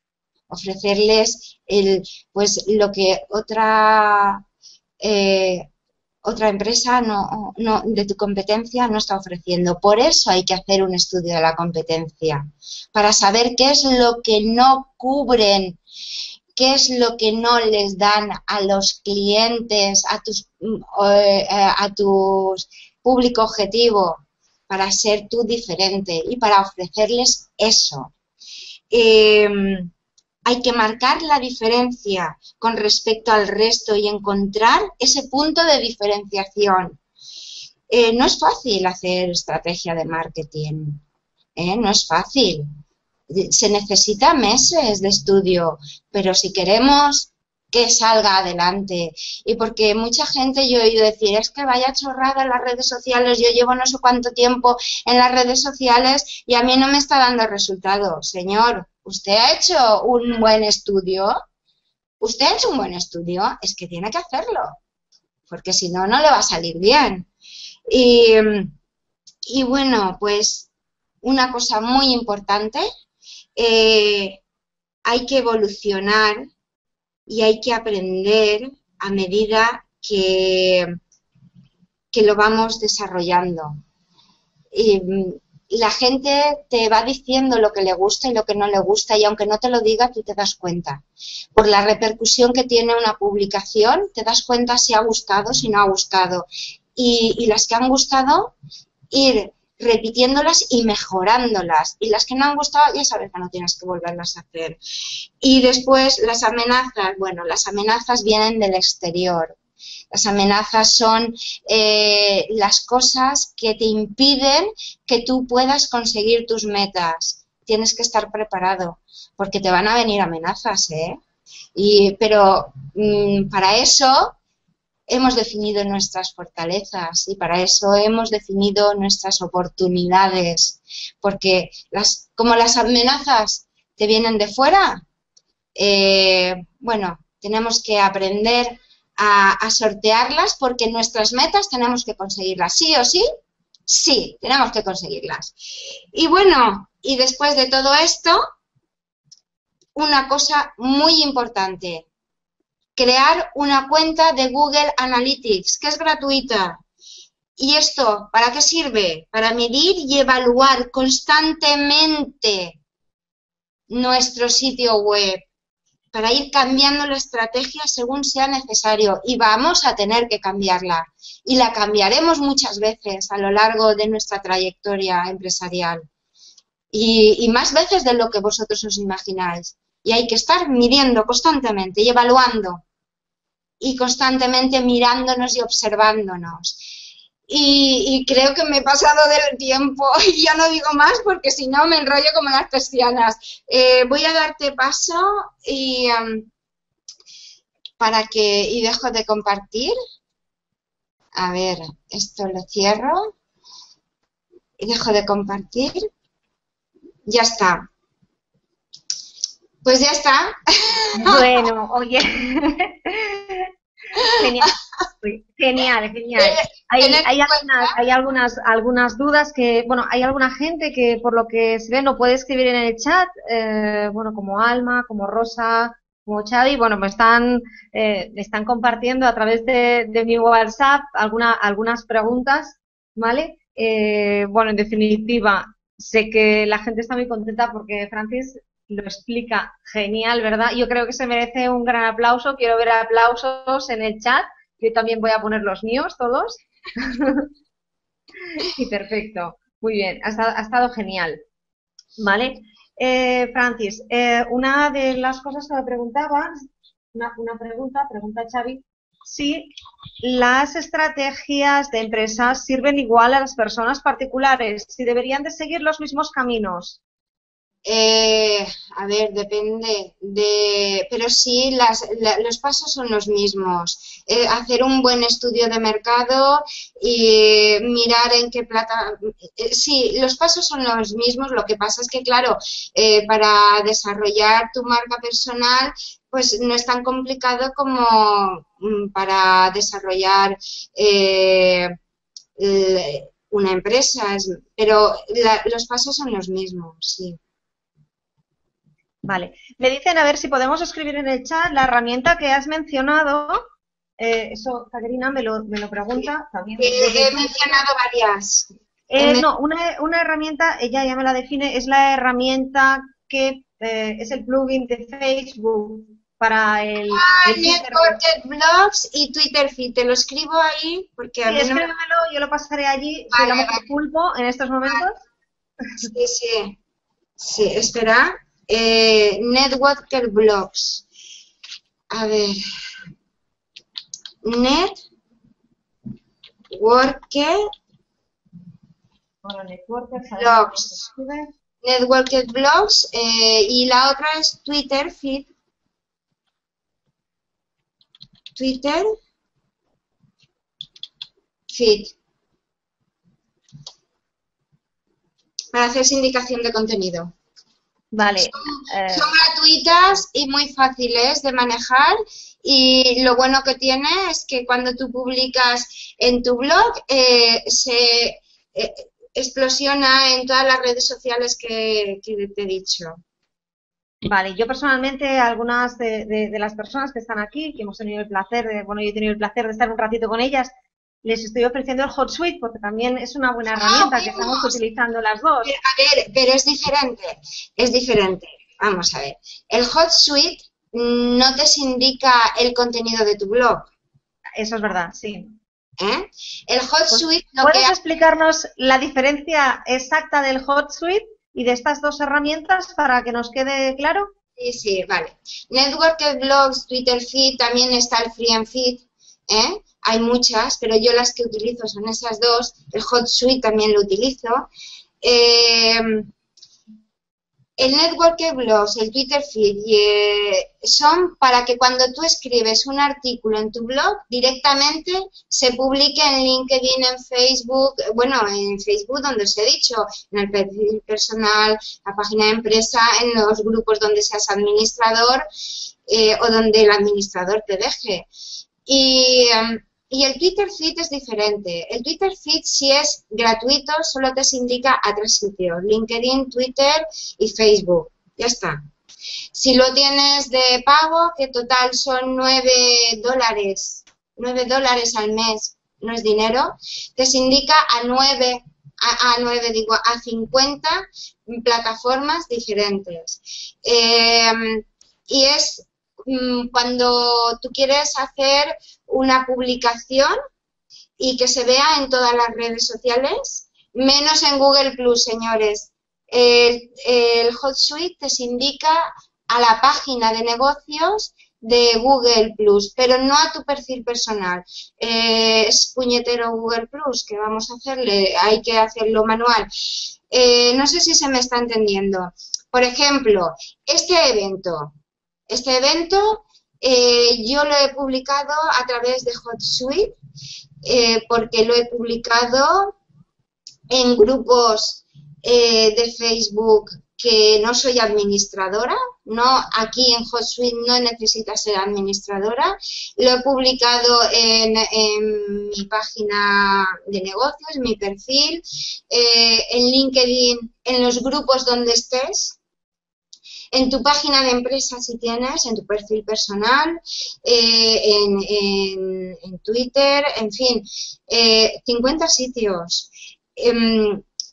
Ofrecerles el, pues lo que otra eh, otra empresa no, no, de tu competencia no está ofreciendo. Por eso hay que hacer un estudio de la competencia, para saber qué es lo que no cubren, qué es lo que no les dan a los clientes, a tus eh, a tus público objetivo, para ser tú diferente y para ofrecerles eso. Eh, Hay que marcar la diferencia con respecto al resto y encontrar ese punto de diferenciación. Eh, no es fácil hacer estrategia de marketing, ¿eh? No es fácil. Se necesita meses de estudio, pero si queremos que salga adelante, y porque mucha gente yo he oído decir, es que vaya chorrada en las redes sociales, yo llevo no sé cuánto tiempo en las redes sociales y a mí no me está dando resultado. Señor, ¿usted ha hecho un buen estudio? ¿Usted ha hecho un buen estudio? Es que tiene que hacerlo, porque si no, no le va a salir bien. Y, y bueno, pues una cosa muy importante, eh, hay que evolucionar y hay que aprender a medida que, que lo vamos desarrollando. Y, la gente te va diciendo lo que le gusta y lo que no le gusta, y aunque no te lo diga, tú te das cuenta. Por la repercusión que tiene una publicación, te das cuenta si ha gustado, si no ha gustado. Y, y las que han gustado, ir repitiéndolas y mejorándolas. Y las que no han gustado, ya sabes que no tienes que volverlas a hacer. Y después las amenazas, bueno, las amenazas vienen del exterior. Las amenazas son eh, las cosas que te impiden que tú puedas conseguir tus metas. Tienes que estar preparado, porque te van a venir amenazas, ¿eh? Y, pero mmm, para eso hemos definido nuestras fortalezas y para eso hemos definido nuestras oportunidades, porque las, como las amenazas te vienen de fuera, eh, bueno, tenemos que aprender a, a sortearlas, porque nuestras metas tenemos que conseguirlas, sí o sí, sí, tenemos que conseguirlas. Y bueno, y después de todo esto, una cosa muy importante: crear una cuenta de Google Analytics, que es gratuita. ¿Y esto para qué sirve? Para medir y evaluar constantemente nuestro sitio web, para ir cambiando la estrategia según sea necesario. Y vamos a tener que cambiarla. Y la cambiaremos muchas veces a lo largo de nuestra trayectoria empresarial. Y, y más veces de lo que vosotros os imagináis. Y hay que estar midiendo constantemente y evaluando. Y constantemente mirándonos y observándonos. Y, y creo que me he pasado del tiempo y ya no digo más, porque si no me enrollo como las persianas. Eh, voy a darte paso y um, para que y dejo de compartir. A ver, esto lo cierro y dejo de compartir. Ya está. Pues ya está. Bueno, oye. Genial, genial, genial. Hay, hay, algunas, hay algunas, algunas dudas que, bueno, hay alguna gente que por lo que se ve no puede escribir en el chat, eh, bueno, como Alma, como Rosa, como Xavi, bueno, me están, eh, me están compartiendo a través de, de mi WhatsApp alguna, algunas preguntas, ¿vale? Eh, bueno, en definitiva, sé que la gente está muy contenta porque Francis lo explica genial, ¿verdad? Yo creo que se merece un gran aplauso. Quiero ver aplausos en el chat. Yo también voy a poner los míos, todos. Y perfecto. Muy bien, ha estado, ha estado genial. ¿Vale? Eh, Francis, eh, una de las cosas que me preguntaban, una, una pregunta, pregunta Xavi, si las estrategias de empresas sirven igual a las personas particulares, si deberían de seguir los mismos caminos. Eh, a ver, depende de, pero sí, las, la, los pasos son los mismos. Eh, hacer un buen estudio de mercado y mirar en qué plata. Eh, sí, los pasos son los mismos. Lo que pasa es que, claro, eh, para desarrollar tu marca personal, pues no es tan complicado como mm, para desarrollar eh, una empresa, pero la, los pasos son los mismos, sí. Vale, me dicen a ver si podemos escribir en el chat la herramienta que has mencionado. Eh, eso, Caterina me lo, me lo pregunta también. Eh, he mencionado varias. Eh, no, una, una herramienta, ella ya me la define, es la herramienta que eh, es el plugin de Facebook para el... Ah, el Networked Blogs y Twitter Feed. Te lo escribo ahí porque a sí, mí no me... escríbemelo, yo lo pasaré allí. Vale, Soy la mujer vale. pulpo en estos momentos. Sí, sí. Sí, espera. Eh, Networked Blogs. A ver. Networked. Bueno, Networked Blogs. Networked Blogs. Eh, y la otra es Twitter Feed. Twitter Feed. Para hacer sindicación de contenido. Vale. Son, eh... son gratuitas y muy fáciles de manejar y lo bueno que tiene es que cuando tú publicas en tu blog eh, se eh, explosiona en todas las redes sociales que, que te he dicho. Vale, yo personalmente, algunas de, de, de las personas que están aquí, que hemos tenido el placer, de, bueno, yo he tenido el placer de estar un ratito con ellas, les estoy ofreciendo el HotSuite porque también es una buena herramienta ah, que estamos utilizando las dos. Pero, a ver, pero es diferente, es diferente. Vamos a ver, el HotSuite no te indica el contenido de tu blog. Eso es verdad, sí. ¿Eh? El HotSuite... Pues, ¿puedes que... explicarnos la diferencia exacta del HotSuite y de estas dos herramientas para que nos quede claro? Sí, sí, vale. Networked Blogs, Twitter Feed, también está el Free and Feed, ¿eh? Hay muchas, pero yo las que utilizo son esas dos. El HotSuite también lo utilizo. Eh, el Networked Blogs, el Twitter Feed, eh, son para que cuando tú escribes un artículo en tu blog, directamente se publique en LinkedIn, en Facebook, bueno, en Facebook donde os he dicho, en el perfil personal, la página de empresa, en los grupos donde seas administrador eh, o donde el administrador te deje. Y... Um, Y el Twitter Feed es diferente. El Twitter Feed, si es gratuito, solo te indica a tres sitios: LinkedIn, Twitter y Facebook. Ya está. Si lo tienes de pago, que total son nueve dólares, nueve dólares al mes, no es dinero, te indica a nueve, a, a nueve digo, a cincuenta plataformas diferentes. Eh, y es cuando tú quieres hacer una publicación y que se vea en todas las redes sociales, menos en Google Plus, señores. El, el HotSuite te indica a la página de negocios de Google Plus, pero no a tu perfil personal. Eh, es puñetero Google Plus, que vamos a hacerle, hay que hacerlo manual. Eh, no sé si se me está entendiendo. Por ejemplo, este evento. Este evento eh, yo lo he publicado a través de HotSuite eh, porque lo he publicado en grupos eh, de Facebook que no soy administradora, no, aquí en HotSuite no necesitas ser administradora, lo he publicado en, en mi página de negocios, en mi perfil, eh, en LinkedIn, en los grupos donde estés. En tu página de empresa si tienes, en tu perfil personal, eh, en, en, en Twitter, en fin, eh, cincuenta sitios. Eh,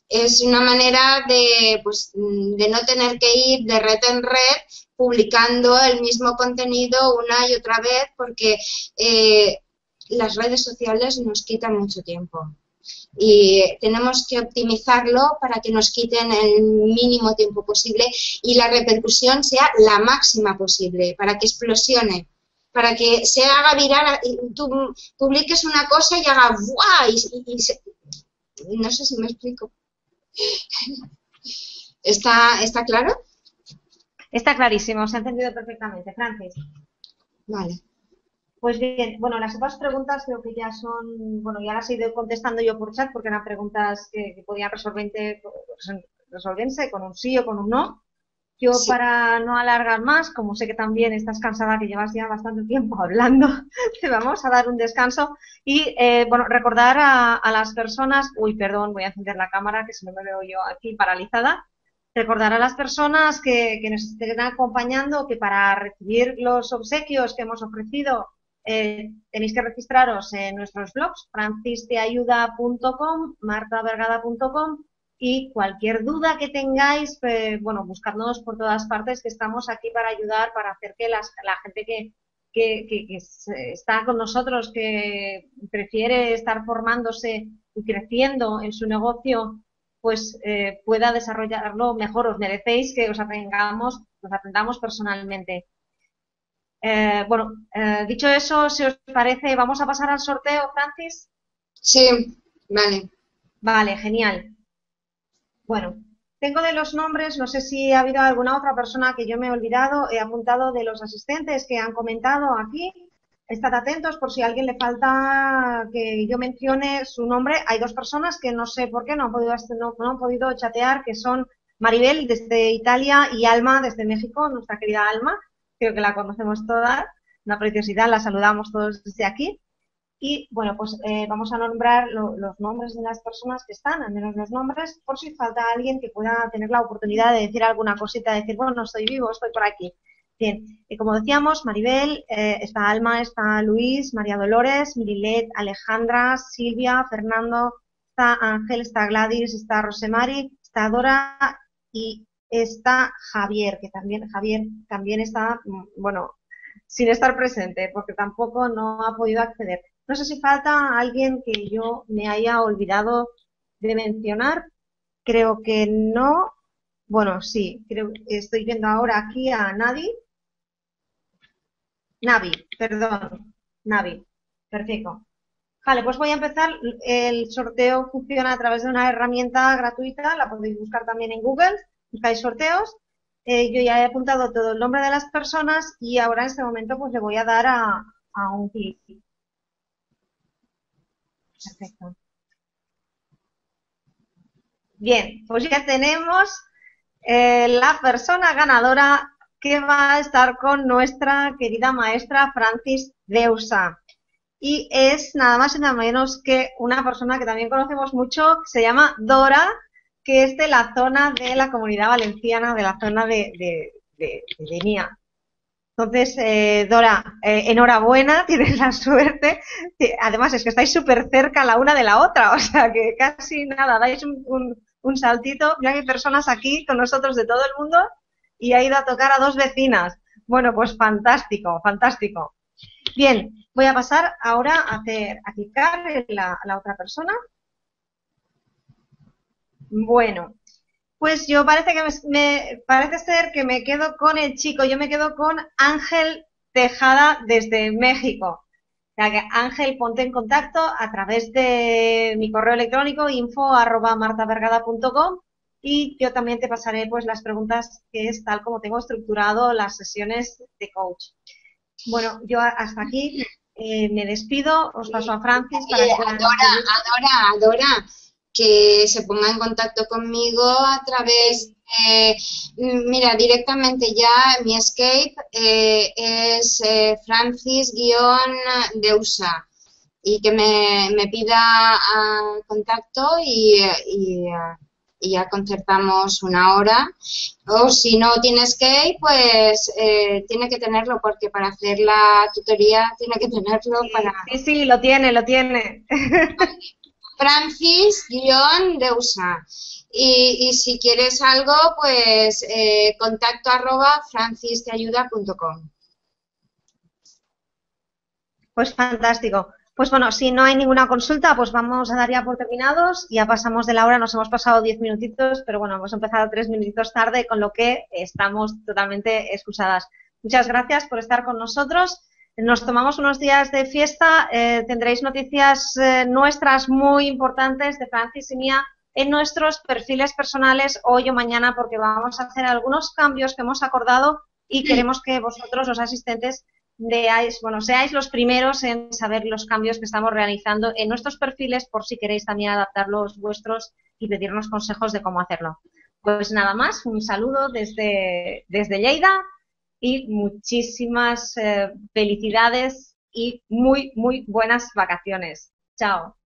Es una manera de, pues, de no tener que ir de red en red publicando el mismo contenido una y otra vez, porque eh, las redes sociales nos quitan mucho tiempo y tenemos que optimizarlo para que nos quiten el mínimo tiempo posible y la repercusión sea la máxima posible, para que explosione, para que se haga viral, tú publiques una cosa y haga ¡buah! Y, y, y se, no sé si me explico. ¿Está, ¿Está claro? Está clarísimo, se ha entendido perfectamente. Francis. Vale. Pues bien, bueno, las otras preguntas creo que ya son, bueno, ya las he ido contestando yo por chat porque eran preguntas que, que podían resolverse, resolverse con un sí o con un no. Yo, sí. Para no alargar más, como sé que también estás cansada, que llevas ya bastante tiempo hablando, te vamos a dar un descanso y, eh, bueno, recordar a, a las personas, uy, perdón, voy a encender la cámara que si no me veo yo aquí paralizada, recordar a las personas que, que nos estén acompañando que para recibir los obsequios que hemos ofrecido eh, tenéis que registraros en nuestros blogs, francis te ayuda punto com, marta vergada punto com. Y cualquier duda que tengáis, pues, bueno, buscadnos por todas partes, que estamos aquí para ayudar, para hacer que las, la gente que, que, que, que está con nosotros, que prefiere estar formándose y creciendo en su negocio, pues eh, pueda desarrollarlo mejor. Os merecéis que os atendamos, os atendamos personalmente. Eh, bueno, eh, dicho eso, si os parece, ¿vamos a pasar al sorteo, Francis? Sí, vale. Vale, genial. Bueno, tengo de los nombres, no sé si ha habido alguna otra persona que yo me he olvidado, he apuntado de los asistentes que han comentado aquí. Estad atentos por si a alguien le falta que yo mencione su nombre. Hay dos personas que no sé por qué no han podido, no, no han podido chatear, que son Maribel desde Italia y Alma desde México, nuestra querida Alma. Creo que la conocemos todas, una preciosidad, la saludamos todos desde aquí. Y, bueno, pues eh, vamos a nombrar lo, los nombres de las personas que están, al menos los nombres, por si falta alguien que pueda tener la oportunidad de decir alguna cosita, de decir, bueno, estoy vivo, estoy por aquí. Bien, y como decíamos, Maribel, eh, está Alma, está Luis, María Dolores, Mirilet, Alejandra, Silvia, Fernando, está Ángel, está Gladys, está Rosemary, está Dora y está Javier, que también, Javier también está, bueno, sin estar presente, porque tampoco no ha podido acceder. No sé si falta alguien que yo me haya olvidado de mencionar. Creo que no. Bueno, sí, creo que estoy viendo ahora aquí a Navi. Navi, perdón. Navi. Perfecto. Vale, pues voy a empezar. El sorteo funciona a través de una herramienta gratuita. La podéis buscar también en Google. Buscáis sorteos. Eh, yo ya he apuntado todo el nombre de las personas y ahora en este momento pues le voy a dar a, a un clic. Perfecto. Bien, pues ya tenemos eh, la persona ganadora que va a estar con nuestra querida maestra Francis Deusa. Y es nada más y nada menos que una persona que también conocemos mucho, que se llama Dora, que es de la zona de la Comunidad Valenciana, de la zona de, de, de, de Denia. Entonces, eh, Dora, eh, enhorabuena, tienes la suerte. Además, es que estáis súper cerca la una de la otra, o sea que casi nada, dais un, un, un saltito. Mira que hay personas aquí con nosotros de todo el mundo y ha ido a tocar a dos vecinas. Bueno, pues fantástico, fantástico. Bien, voy a pasar ahora a, hacer, a clicar en la, la otra persona. Bueno. Pues yo parece que me, me parece ser que me quedo con el chico, yo me quedo con Ángel Tejada desde México. O sea que Ángel, ponte en contacto a través de mi correo electrónico info arroba martavergada punto com y yo también te pasaré pues las preguntas, que es tal como tengo estructurado las sesiones de coach. Bueno, yo hasta aquí eh, me despido, os paso a Francis para eh, que Adora, Adora, Adora. Que se ponga en contacto conmigo a través, eh, mira, directamente ya mi Escape eh, es eh, Francis-Deusa y que me, me pida uh, contacto y, y, uh, y ya concertamos una hora. O si no tiene Escape, pues eh, tiene que tenerlo, porque para hacer la tutoría tiene que tenerlo para... Sí, sí, lo tiene, lo tiene. Francis-Deusa. Y, y si quieres algo, pues eh, contacto arroba francisteayuda punto com. Pues fantástico. Pues bueno, si no hay ninguna consulta, pues vamos a dar ya por terminados. Ya pasamos de la hora, nos hemos pasado diez minutitos, pero bueno, hemos empezado tres minutitos tarde, con lo que estamos totalmente excusadas. Muchas gracias por estar con nosotros. Nos tomamos unos días de fiesta, eh, tendréis noticias eh, nuestras muy importantes de Francis y mía en nuestros perfiles personales hoy o mañana, porque vamos a hacer algunos cambios que hemos acordado y queremos que vosotros, los asistentes, veáis, bueno, seáis los primeros en saber los cambios que estamos realizando en nuestros perfiles, por si queréis también adaptar los vuestros y pedirnos consejos de cómo hacerlo. Pues nada más, un saludo desde, desde Lleida y muchísimas eh, felicidades y muy, muy buenas vacaciones. Chao.